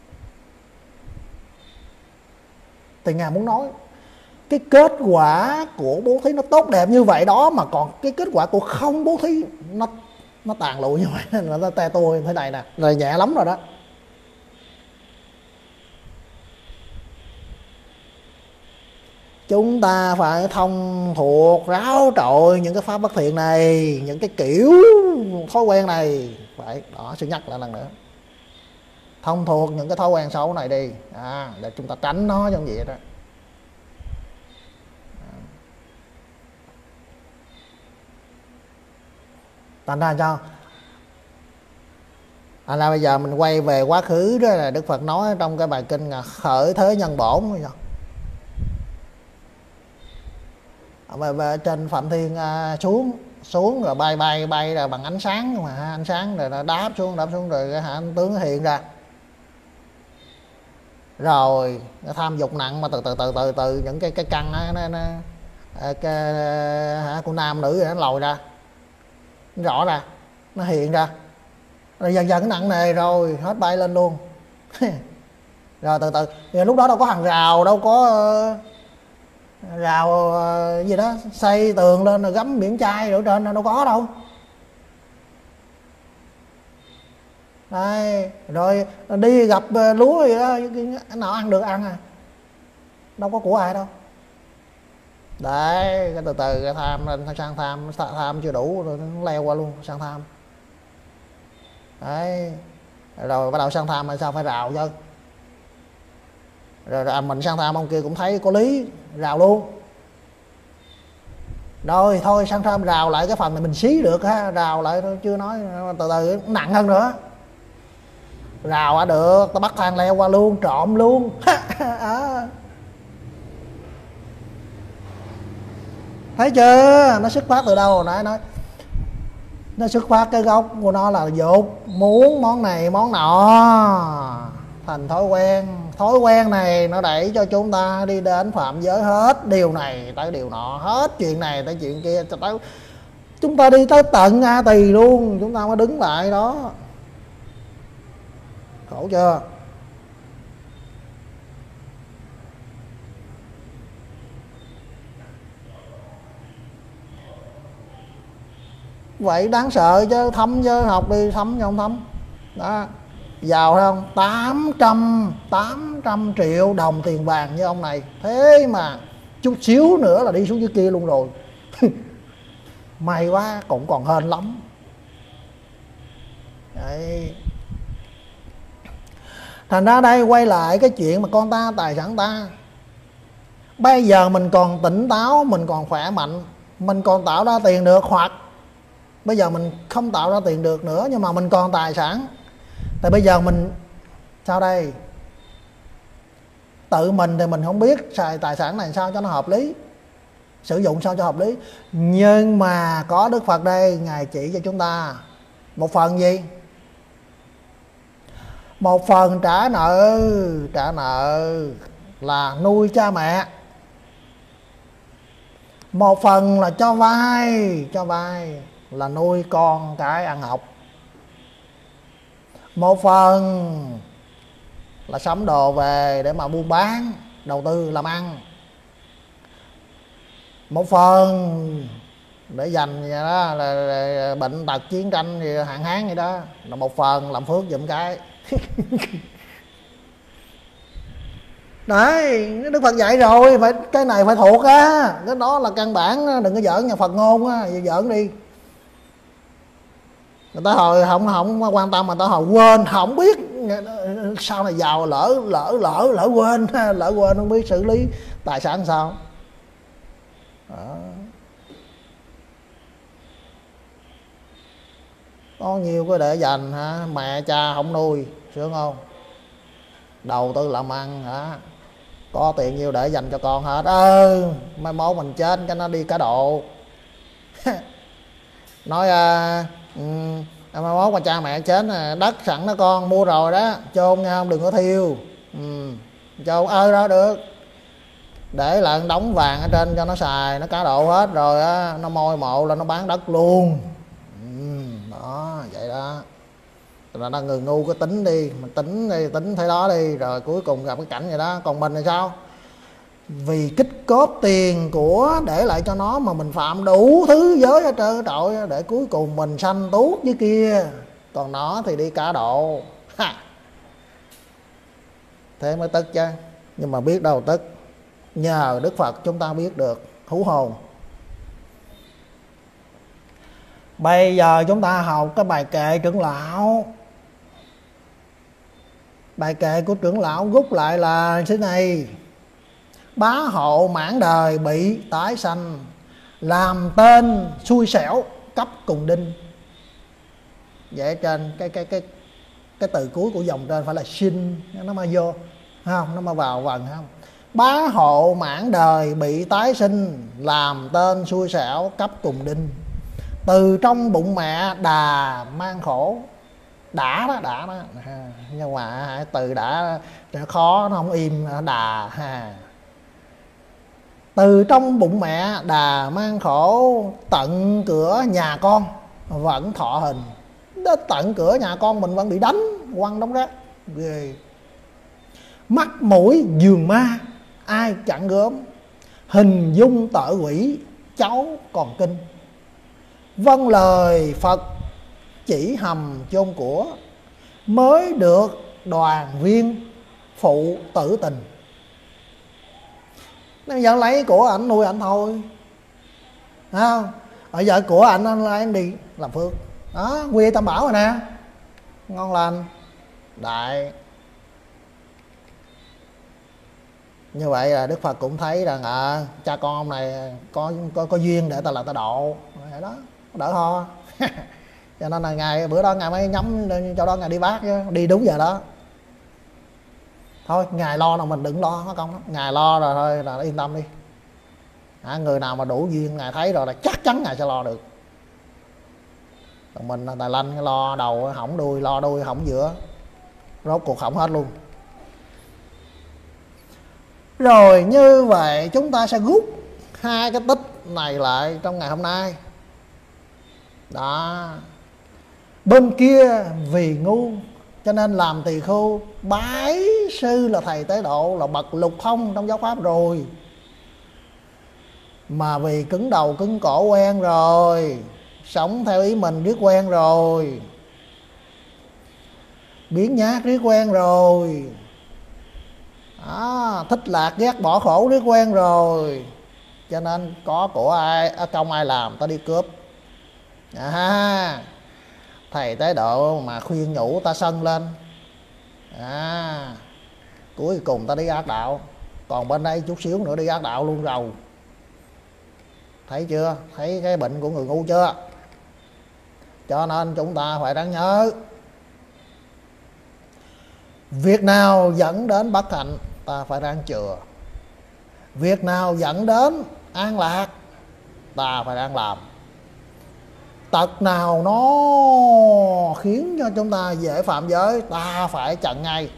Thì Ngài muốn nói cái kết quả của bố thí nó tốt đẹp như vậy đó, mà còn cái kết quả của không bố thí nó tàn lụi như vậy, nên là nó te tôi thế này nè, rồi nhẹ lắm rồi đó. Chúng ta phải thông thuộc ráo trội những cái pháp bất thiện này, những cái kiểu thói quen này, phải đó, xin nhắc lại lần nữa, thông thuộc những cái thói quen xấu này đi, để chúng ta tránh nó trong vậy đó. Thành ra sao? Thành ra bây giờ mình quay về quá khứ đó, là Đức Phật nói trong cái bài kinh là khởi thế nhân bổn. Về trên Phạm Thiên xuống rồi bay rồi bằng ánh sáng, mà ánh sáng rồi nó đáp xuống rồi cái anh tướng hiện ra, rồi nó tham dục nặng mà từ những cái căn của nam nữ nó lòi ra, nó rõ ra, nó hiện ra, rồi dần dần cái nặng nề rồi hết bay lên luôn. Rồi từ thì lúc đó đâu có hàng rào, đâu có rào gì đó xây tường lên rồi gắm biển chai ở trên đâu có đâu Đấy, rồi đi gặp lúa gì đó, cái nào ăn được ăn à, đâu có của ai đâu. Đấy, cái từ từ cái tham lên sang tham chưa đủ rồi nó leo qua luôn sang tham. Đấy, rồi bắt đầu sang tham là sao, phải rào chứ. Rồi mình sang tham ông kia cũng thấy có lý, rào luôn. Rồi thôi sang tham rào lại cái phần này mình xí được ha, rào lại thôi, chưa nói từ từ nặng hơn nữa. Rào được, tao bắt thang leo qua luôn, trộm luôn. À. Thấy chưa, nó xuất phát từ đâu hồi nãy nói, nó xuất phát cái gốc của nó là dục, muốn món này món nọ, thành thói quen này nó đẩy cho chúng ta đi đến phạm giới, hết điều này tới điều nọ, hết chuyện này tới chuyện kia, cho tới chúng ta đi tới tận A Tỳ luôn, chúng ta mới đứng lại đó. Khổ chưa. Vậy đáng sợ chứ, thấm chứ, học đi thấm chứ không thấm đó. Giàu hay không, 800 triệu đồng tiền vàng như ông này, thế mà chút xíu nữa là đi xuống dưới kia luôn rồi. May quá, cũng còn hên lắm. Đấy. Thành ra đây quay lại cái chuyện mà con ta tài sản ta. Bây giờ mình còn tỉnh táo, mình còn khỏe mạnh, mình còn tạo ra tiền được, hoặc bây giờ mình không tạo ra tiền được nữa nhưng mà mình còn tài sản. Thì bây giờ mình sao đây? Tự mình thì mình không biết xài tài sản này sao cho nó hợp lý, sử dụng sao cho hợp lý. Nhưng mà có Đức Phật đây, Ngài chỉ cho chúng ta một phần gì? Một phần trả nợ là nuôi cha mẹ. Một phần là cho vay là nuôi con cái ăn học. Một phần là sắm đồ về để mà buôn bán, đầu tư làm ăn. Một phần để dành vậy đó, là bệnh tật chiến tranh gì hạn hán gì đó, là một phần làm phước giùm cái. Đấy, Đức Phật dạy rồi, phải cái này phải thuộc á, cái đó là căn bản, đừng có giỡn nhà Phật ngôn á, giỡn đi. Người ta hồi không quan tâm, mà ta hồi quên, không biết sau này giàu lỡ quên không biết xử lý tài sản sao. Đó. Có nhiều cái để dành hả, mẹ cha không nuôi, sướng không? Đầu tư làm ăn hả, có tiền nhiều để dành cho con hết. Mai mốt mình chết cho nó đi cá độ. Nói mai mốt mà cha mẹ chết, đất sẵn đó con mua rồi đó, chôn nha, không đừng có thiêu. Chôn đó được, để lại đống vàng ở trên cho nó xài, nó cá độ hết rồi á, nó môi mộ là nó bán đất luôn. Đó, vậy đó. Là nó người ngu cứ tính đi, mình tính thế đó đi, rồi cuối cùng gặp cái cảnh vậy đó. Còn mình thì sao? Vì tích cóp tiền của để lại cho nó mà mình phạm đủ thứ giới hết trơn trọi, để cuối cùng mình sanh tuốt với kia, còn nó thì đi cá độ. Thế mới tức chứ. Nhưng mà biết đâu tức, nhờ Đức Phật chúng ta biết được, hú hồn. Bây giờ chúng ta học cái bài kệ trưởng lão. Bài kệ của trưởng lão rút lại là thế này: bá hộ mãn đời bị tái sanh, làm tên xui xẻo cấp cùng đinh. Vậy trên cái từ cuối của dòng trên phải là sinh, nó mà vô không, nó mà vào vần không. Bá hộ mãn đời bị tái sinh, làm tên xui xẻo cấp cùng đinh. Từ trong bụng mẹ đà mang khổ. Đã đó. Nhưng mà từ đã khó, nó không im, đà ha. Từ trong bụng mẹ đà mang khổ, tận cửa nhà con vẫn thọ hình. Đó, tận cửa nhà con mình vẫn bị đánh, quăng đống rác ghê. Mắt mũi giường ma, ai chặn gớm. Hình dung tợ quỷ, cháu còn kinh. Vâng lời Phật chỉ hầm chôn của, mới được đoàn viên phụ tử tình. Nên giờ lấy của ảnh nuôi ảnh thôi, thấy không? Ở giờ của ảnh lấy anh đi làm phước đó, quy tam bảo rồi nè, ngon lành đại. Như vậy là Đức Phật cũng thấy rằng cha con ông này có duyên để ta độ vậy đó, đỡ ho. Cho nên là ngày bữa đó ngài mới nhắm cho đó ngài đi bác chứ, đi đúng giờ đó. Thôi ngài lo nào mình đừng lo nó công đó. Ngài lo rồi thôi là yên tâm đi. Người nào mà đủ duyên ngài thấy rồi là chắc chắn ngài sẽ lo được. Còn mình là tài lanh lo đầu hỏng đuôi, lo đuôi hỏng giữa, rốt cuộc hỏng hết luôn. Rồi như vậy chúng ta sẽ rút hai cái tích này lại trong ngày hôm nay. Đó. Bên kia vì ngu cho nên làm tỳ khưu, bái sư là thầy tế độ, là bậc lục thông trong giáo pháp rồi. Mà vì cứng đầu cứng cổ quen rồi, sống theo ý mình riết quen rồi, biến nhát riết quen rồi, thích lạc ghét bỏ khổ riết quen rồi. Cho nên có của ai công ai làm ta đi cướp. Thầy tế độ mà khuyên nhủ ta sân lên, cuối cùng ta đi ác đạo. Còn bên đây chút xíu nữa đi ác đạo luôn rồi. Thấy chưa? Thấy cái bệnh của người ngu chưa? Cho nên chúng ta phải đáng nhớ, việc nào dẫn đến bất hạnh ta phải ráng chừa, việc nào dẫn đến an lạc ta phải ráng làm. Tật nào nó khiến cho chúng ta dễ phạm giới ta phải chặn ngay.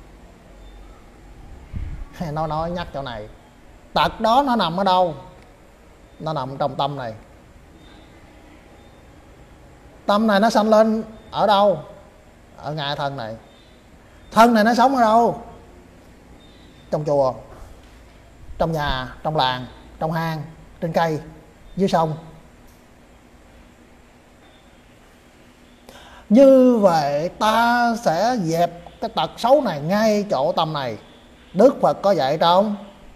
Nó nói nhắc chỗ này, tật đó nó nằm ở đâu? Nó nằm trong tâm này. Tâm này nó sanh lên ở đâu? Ở ngay thân này. Thân này nó sống ở đâu? Trong chùa, trong nhà, trong làng, trong hang, trên cây, dưới sông. Như vậy ta sẽ dẹp cái tật xấu này ngay chỗ tâm này. Đức Phật có dạy trong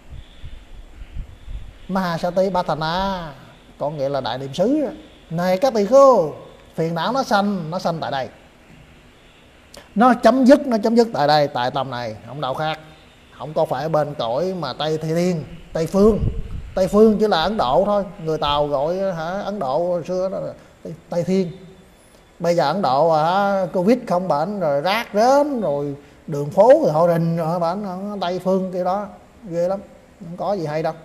Mahasatipattana, có nghĩa là đại niệm xứ. Này các tỳ khưu, phiền não nó sanh tại đây, nó chấm dứt tại đây, tại tâm này, không đâu khác. Không có phải bên cõi mà Tây Thiên, Tây phương chỉ là Ấn Độ thôi. Người Tàu gọi Ấn Độ hồi xưa đó là Tây Thiên. Bây giờ Ấn Độ Covid không bệnh, rồi rác rến, rồi đường phố rồi họ rình rồi bệnh. Tây phương kia đó ghê lắm, không có gì hay đâu.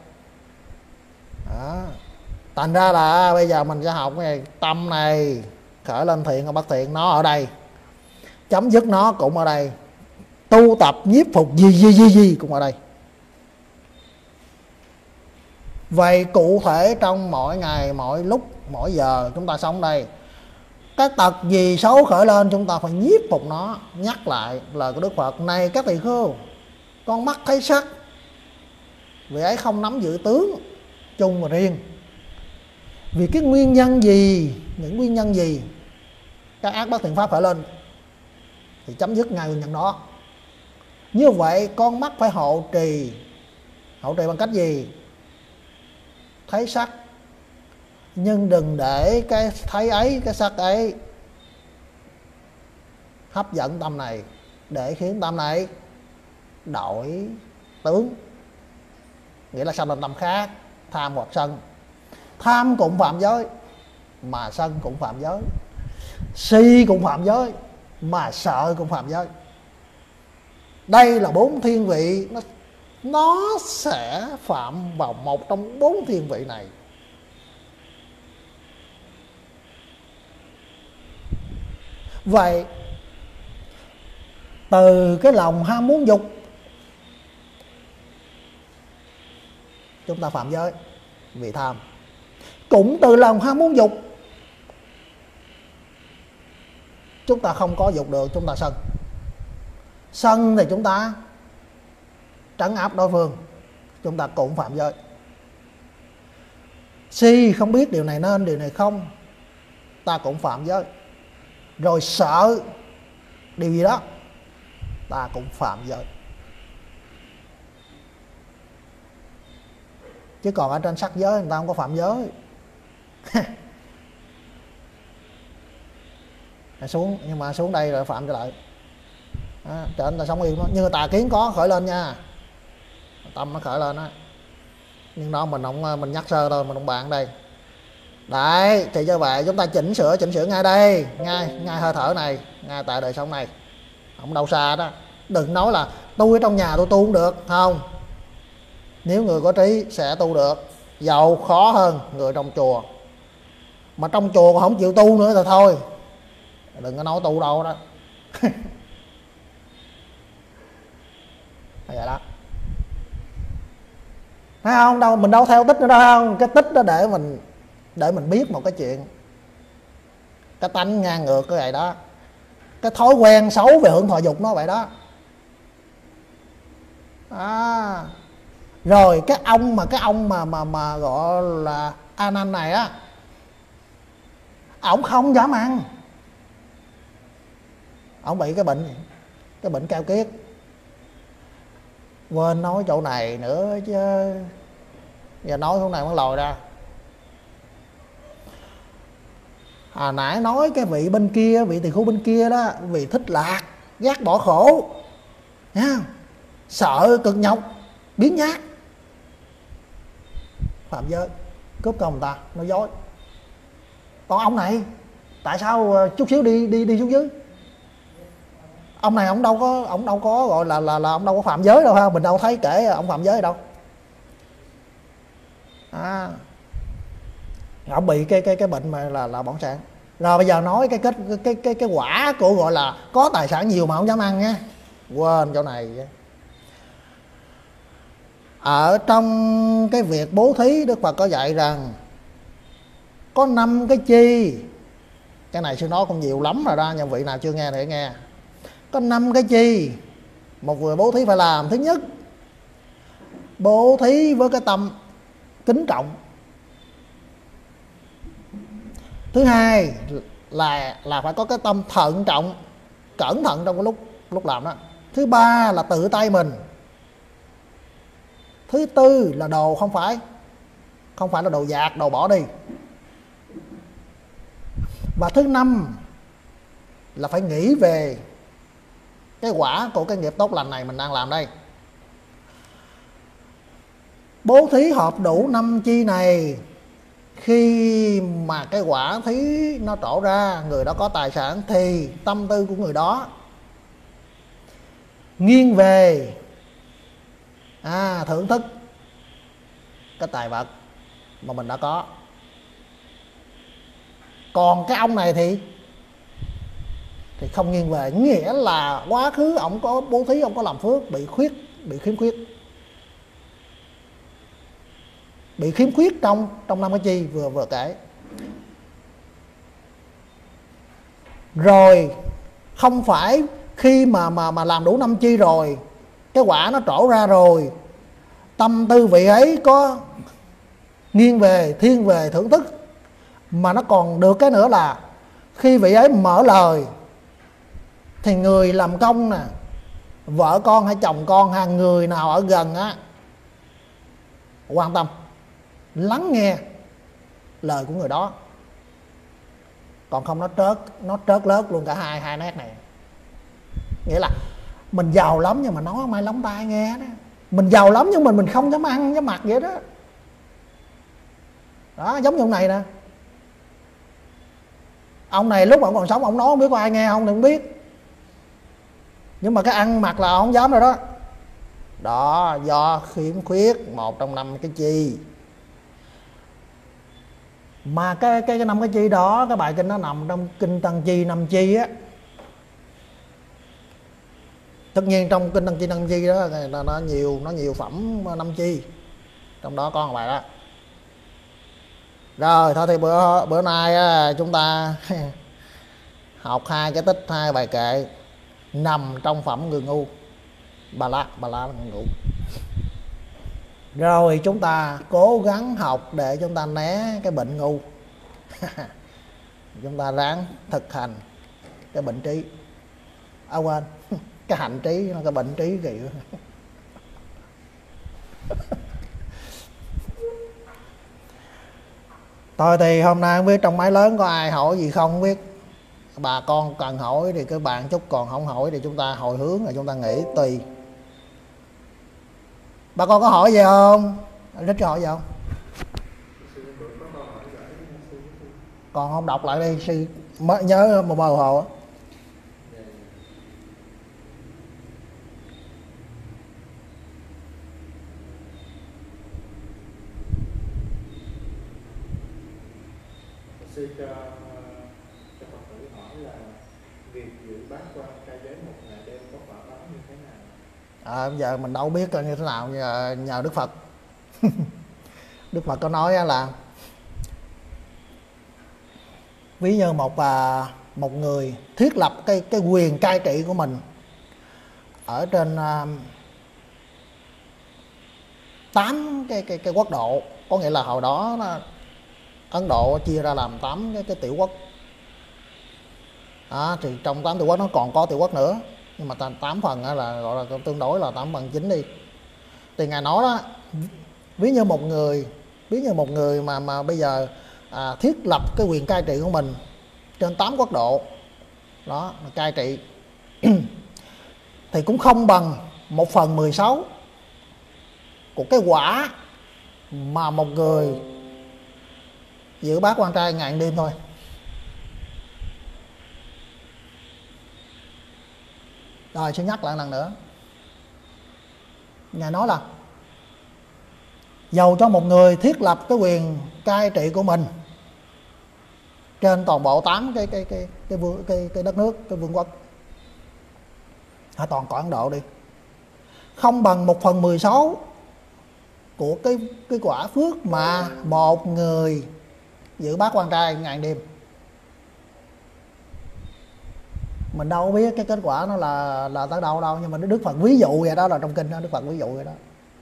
Thành ra là bây giờ mình sẽ học cái này, tâm này khởi lên thiện hay bất thiện nó ở đây, chấm dứt nó cũng ở đây, tu tập nhiếp phục gì cũng ở đây. Vậy cụ thể trong mỗi ngày, mỗi lúc, mỗi giờ chúng ta sống đây, cái tật gì xấu khởi lên chúng ta phải nhiếp phục nó. Nhắc lại lời của Đức Phật, này các tỳ khưu, con mắt thấy sắc, vì ấy không nắm giữ tướng chung và riêng. Vì cái nguyên nhân gì, những nguyên nhân gì các ác bất thiện pháp khởi lên thì chấm dứt ngay nguyên nhân đó. Như vậy con mắt phải hộ trì bằng cách gì? Thấy sắc, nhưng đừng để cái thấy ấy, cái sắc ấy hấp dẫn tâm này, để khiến tâm này đổi tướng, nghĩa là sanh lên tâm khác, tham hoặc sân. Tham cũng phạm giới, mà sân cũng phạm giới. Si cũng phạm giới, mà sợ cũng phạm giới. Đây là 4 thiên vị, nó sẽ phạm vào một trong 4 thiên vị này. Vậy từ cái lòng ham muốn dục chúng ta phạm giới vì tham. Cũng từ lòng ham muốn dục chúng ta không có dục được, chúng ta sân. Sân thì chúng ta trấn áp đối phương, chúng ta cũng phạm giới. Si không biết điều này nên, điều này không, ta cũng phạm giới. Rồi sợ điều gì đó, ta cũng phạm giới. Chứ còn ở trên sắc giới người ta không có phạm giới. Xuống, nhưng mà xuống đây rồi phạm trở lại. Trên ta sống yên đó. Nhưng tà kiến có khởi lên nha, tâm nó khởi lên á, nhưng đó mình không, mình nhắc sơ thôi, mình không bàn đây. Đấy, thì như vậy chúng ta chỉnh sửa ngay đây, ngay hơi thở này, ngay tại đời sống này, không đâu xa đó. Đừng nói là tôi ở trong nhà tôi tu không được, không. Nếu người có trí sẽ tu được, dầu khó hơn người trong chùa. Mà trong chùa còn không chịu tu nữa thì thôi, đừng có nói tu đâu đó. Vậy đó, thấy không? Đâu mình đâu theo tích nữa đâu, không? Cái tích đó để mình biết một cái chuyện, cái tánh ngang ngược cái vậy đó, cái thói quen xấu về hưởng thọ dục nó vậy đó. Rồi cái ông mà gọi là A Nan này á, ổng không dám ăn, ổng bị cái bệnh keo kiết. Quên nói chỗ này nữa chứ, giờ nói chỗ này mới lòi ra. Nãy nói cái vị bên kia, vị tỳ khưu bên kia đó, vì thích lạc, ghét bỏ khổ, nha, sợ cực nhọc, biến nhát, phạm giới, cướp công người ta, nói dối. Còn ông này tại sao chút xíu đi xuống dưới? Ông này ông đâu có gọi là ông đâu có phạm giới đâu ha, mình đâu thấy kể ông phạm giới đâu. Ông bị cái bệnh mà là bỏng sạn. Rồi bây giờ nói cái quả của gọi là có tài sản nhiều mà không dám ăn nha. Quên chỗ này. Ở trong cái việc bố thí, Đức Phật có dạy rằng có 5 cái chi. Cái này sư nói cũng nhiều lắm rồi đó, nhưng vị nào chưa nghe thì nghe. Có 5 cái chi một người bố thí phải làm. Thứ nhất, bố thí với cái tâm kính trọng. Thứ hai là phải có cái tâm thận trọng, cẩn thận trong cái lúc làm đó. Thứ ba là tự tay mình. Thứ tư là đồ không phải là đồ dạt, đồ bỏ đi. Và thứ năm là phải nghĩ về cái quả của cái nghiệp tốt lành này mình đang làm đây. Bố thí hợp đủ 5 chi này, khi mà cái quả thí nó trổ ra, người đó có tài sản, thì tâm tư của người đó nghiêng về thưởng thức cái tài vật mà mình đã có. Còn cái ông này thì không nghiêng về, nghĩa là quá khứ ông có bố thí, ông có làm phước, bị khiếm khuyết trong 5 cái chi vừa kể. Rồi không phải khi mà làm đủ 5 chi rồi, cái quả nó trổ ra rồi, tâm tư vị ấy có nghiêng về, thiên về thưởng thức, mà nó còn được cái nữa là khi vị ấy mở lời thì người làm công nè, vợ con hay chồng con hay người nào ở gần á, quan tâm lắng nghe lời của người đó. Còn không nó trớt lớt luôn cả hai nét này. Nghĩa là mình giàu lắm nhưng mà nói không ai lóng tai nghe đó. Mình giàu lắm nhưng mà mình không dám ăn dám mặc vậy đó. Đó, giống như ông này nè. Ông này lúc mà ông còn sống ông nói không biết có ai nghe không thì không biết, nhưng mà cái ăn mặc là ông không dám rồi đó. Đó, do khiếm khuyết một trong 5 cái chi. Mà cái 5 cái chi đó, cái bài kinh nó nằm trong kinh Tăng Chi 5 chi á. Tất nhiên trong kinh Tăng Chi 5 chi đó nó nhiều phẩm 5 chi, trong đó có một bài đó. Rồi thôi thì bữa nay chúng ta học 2 cái tích, 2 bài kệ nằm trong phẩm người ngu, bà la người ngu. Rồi chúng ta cố gắng học để chúng ta né cái bệnh ngu. Chúng ta ráng thực hành cái bệnh trí. quên cái hành trí, cái bệnh trí kìa. Thôi thì hôm nay không biết trong máy lớn có ai hỏi gì không biết. Bà con cần hỏi thì cứ bàn chút, còn không hỏi thì chúng ta hồi hướng rồi chúng ta nghỉ tùy. Bà con có hỏi gì không? Rất có hỏi gì không? Còn không đọc lại đi sư, mới nhớ một bờ hồ. Sư cho Phật tử hỏi là việc dự bát quan trai giới một ngày đêm có quả báo như thế nào? Bây giờ mình đâu biết như thế nào, nhờ Đức Phật. Đức Phật có nói là ví như một người thiết lập cái quyền cai trị của mình ở trên 8 cái quốc độ, có nghĩa là hồi đó Ấn Độ chia ra làm 8 cái tiểu quốc. Thì trong 8 tiểu quốc nó còn có tiểu quốc nữa, nhưng mà 8 phần là gọi là tương đối là 8 phần chính đi. Thì ngài nói đó, ví như một người mà bây giờ thiết lập cái quyền cai trị của mình trên 8 quốc độ đó, cai trị thì cũng không bằng 1/16 của cái quả mà một người giữ bát quan trai ngày đêm thôi. Rồi xin nhắc lại lần nữa, ngài nói là dầu cho một người thiết lập cái quyền cai trị của mình trên toàn bộ 8 cái đất nước, cái vương quốc, toàn cõi Ấn Độ đi, không bằng 1/16 của cái quả phước mà một người giữ bát quan trai ngày đêm. Mình đâu biết cái kết quả nó là tới đâu đâu, nhưng mà Đức Phật ví dụ vậy đó, là trong kinh đó Đức Phật ví dụ vậy đó.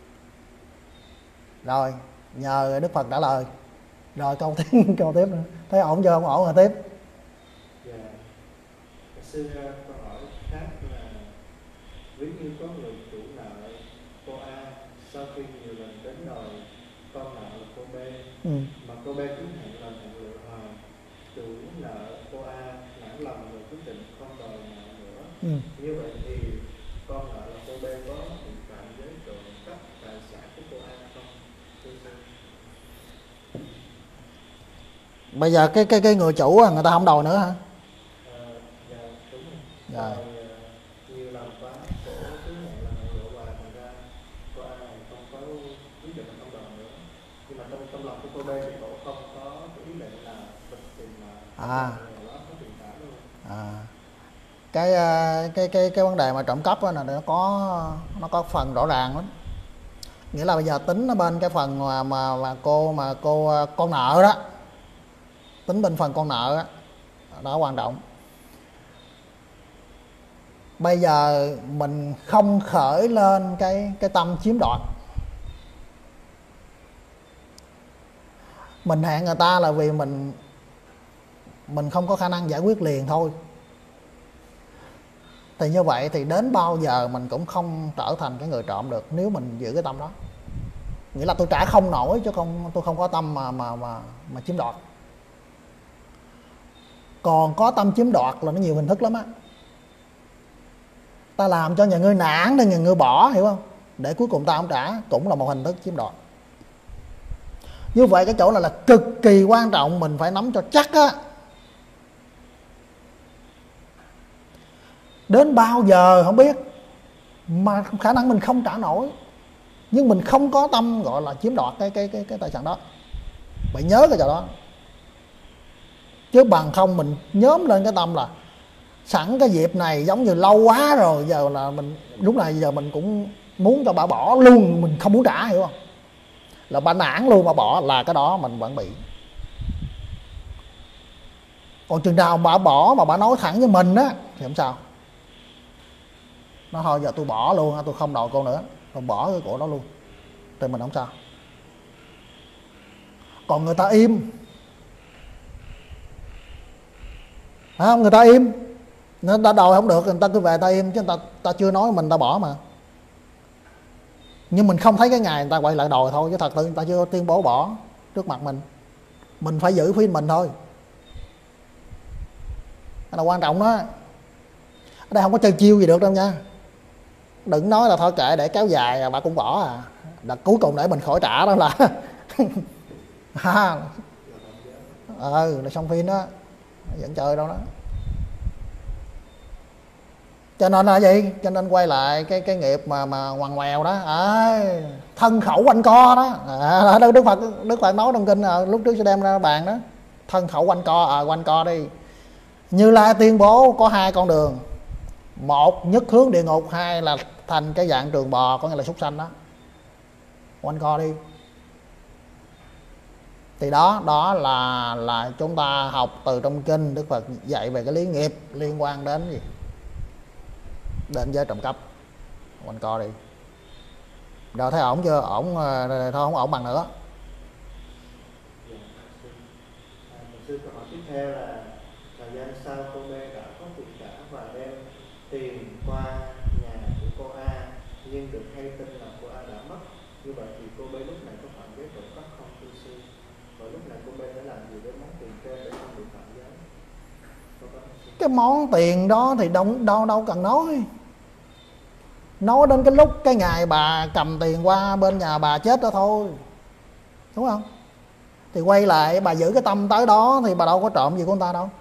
Rồi nhờ Đức Phật trả lời. Rồi câu tiếp nữa, thấy ổn chưa? Không ổn rồi tiếp. Dạ. Sư câu hỏi khác là ví như có người chủ nợ cô A, sau khi nhiều lần đến đòi con nợ là cô B, mà cô B cứ hẹn lựa hoài, chủ nợ cô A nản lòng rồi quyết định không đòi nợ nữa. Như vậy thì con nợ là cô B có bị phạm giới trộm cắp tài sản của cô A không? Bây giờ cái người chủ người ta không đòi nữa hả? Dạ đúng rồi. Rồi. Nhiều lần quá cổ cứ hẹn là lựa hoài, thành ra cô A này không có quyết định không đòi nữa. Nhưng mà trong lòng của cô B thì cổ không có ý định là bật tiền mà có tiền trả luôn. Cái vấn đề mà trộm cắp là nó có phần rõ ràng lắm. Nghĩa là bây giờ tính nó bên cái phần mà cô con nợ đó, tính bên phần con nợ đó quan trọng. Bây giờ mình không khởi lên cái tâm chiếm đoạt. Mình hẹn người ta là vì mình không có khả năng giải quyết liền thôi. Thì như vậy thì đến bao giờ mình cũng không trở thành cái người trộm được nếu mình giữ cái tâm đó. Nghĩa là tôi trả không nổi chứ tôi không có tâm mà chiếm đoạt. Còn có tâm chiếm đoạt là nó nhiều hình thức lắm á. Ta làm cho nhà ngươi nản để nhà ngươi bỏ, hiểu không? Để cuối cùng ta không trả, cũng là một hình thức chiếm đoạt. Như vậy cái chỗ này là cực kỳ quan trọng, mình phải nắm cho chắc á. Đến bao giờ không biết, mà khả năng mình không trả nổi, nhưng mình không có tâm gọi là chiếm đoạt cái tài sản đó. Phải nhớ cái chỗ đó. Chứ bằng không mình nhóm lên cái tâm là sẵn cái dịp này giống như lâu quá rồi, giờ là mình lúc này giờ mình cũng muốn cho bà bỏ luôn, mình không muốn trả, hiểu không? Là bà nản luôn mà bỏ, là cái đó mình vẫn bị. Còn chừng nào bà bỏ mà bà nói thẳng với mình á thì không sao. Nó thôi giờ tôi bỏ luôn, tôi không đòi cô nữa, tôi bỏ cái cổ đó luôn, thì mình không sao. Còn người ta im, phải không? Người Nó ta đòi không được, người ta cứ về ta im, chứ ta chưa nói mình ta bỏ mà. Nhưng mình không thấy cái ngày người ta quay lại đòi thôi, chứ thật sự người ta chưa tuyên bố bỏ trước mặt mình. Mình phải giữ phim mình thôi. Cái là quan trọng đó. Ở đây không có chơi chiêu gì được đâu nha. Đừng nói là thôi kệ để kéo dài bà cũng bỏ à. Đợt cuối cùng để mình khỏi trả đó là ha. Là xong phim đó. Vẫn chơi đâu đó. Cho nên là gì? Cho nên quay lại cái nghiệp mà ngoằn ngoèo đó. Thân khẩu quanh co đó. Đức Phật nói trong kinh lúc trước sẽ đem ra bàn đó. Thân khẩu quanh co, quanh co đi. Như Lai tuyên bố có 2 con đường. Một nhất hướng địa ngục, 2 là thành cái dạng trường bò, có nghĩa là súc sanh đó. Quanh co đi. Thì đó là chúng ta học từ trong kinh. Đức Phật dạy về cái lý nghiệp liên quan đến gì? Đến giới trộm cắp. Quanh co đi. Rồi thấy ổn chưa? Ổn thôi, không ổn bằng nữa. Sư câu hỏi tiếp theo là thời gian sau cô B đã có việc trả và đem tiền qua nhà của cô A, nhưng được hay tin là cô A đã mất. Như vậy thì cô B lúc này có phạm giới trộm cắp không thưa sư? Và lúc này cô B đã làm gì với món tiền trên để không bị phạm giới? Cái món tiền đó thì đâu cần nói. Nói đến cái lúc cái ngày bà cầm tiền qua bên nhà bà chết đó thôi, đúng không? Thì quay lại bà giữ cái tâm tới đó thì bà đâu có trộm gì của người ta đâu,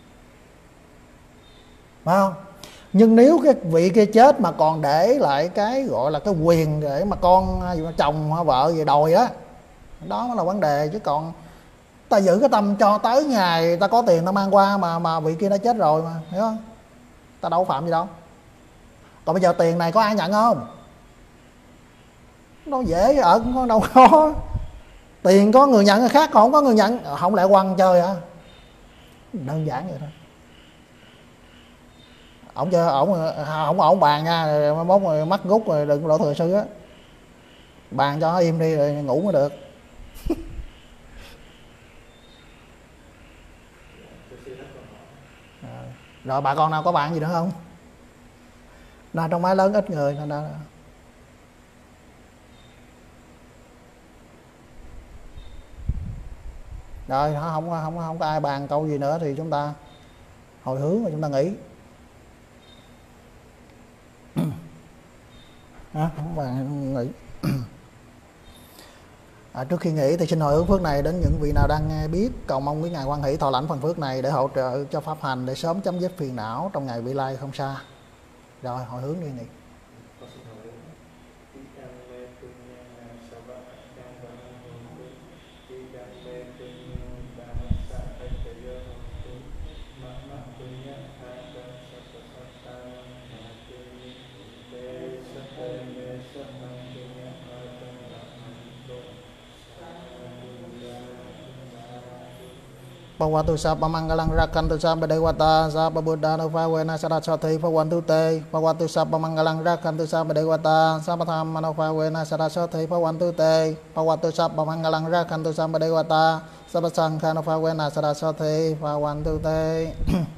phải không? Nhưng nếu cái vị kia chết mà còn để lại cái gọi là cái quyền để mà con chồng vợ gì đòi đó, đó mới là vấn đề. Chứ còn ta giữ cái tâm cho tới ngày ta có tiền ta mang qua mà vị kia đã chết rồi mà, hiểu không? Ta đâu phạm gì đâu. Còn bây giờ tiền này có ai nhận không? Nó dễ ở đâu có. Tiền có người nhận người khác, còn không có người nhận, không lẽ quăng chơi hả? Đơn giản vậy thôi. Ổng bàn nha, mốt rồi mắc gút rồi đừng lộ thừa sư á. Bàn cho nó im đi rồi ngủ mới được. Rồi bà con nào có bạn gì nữa không? Là trong máy lớn ít người nên là... Rồi không có ai bàn câu gì nữa thì chúng ta hồi hướng và chúng ta nghỉ. Không bàn nghỉ. Trước khi nghỉ thì xin hồi hướng phước này đến những vị nào đang nghe biết, cầu mong quý ngài hoan hỷ thọ lãnh phần phước này để hỗ trợ cho pháp hành để sớm chấm dứt phiền não trong ngày vị lai không xa. Rồi hồi hướng đi nghỉ. Pawatu sa pamangalang rakantu sa badewata sa pabuddha nufawena saraswati pawantu te. Pawatu sa pamangalang rakantu sa badewata sa patham nufawena saraswati pawantu te. Pawatu sa pamangalang rakantu sa badewata sa pasangka nufawena saraswati pawantu te.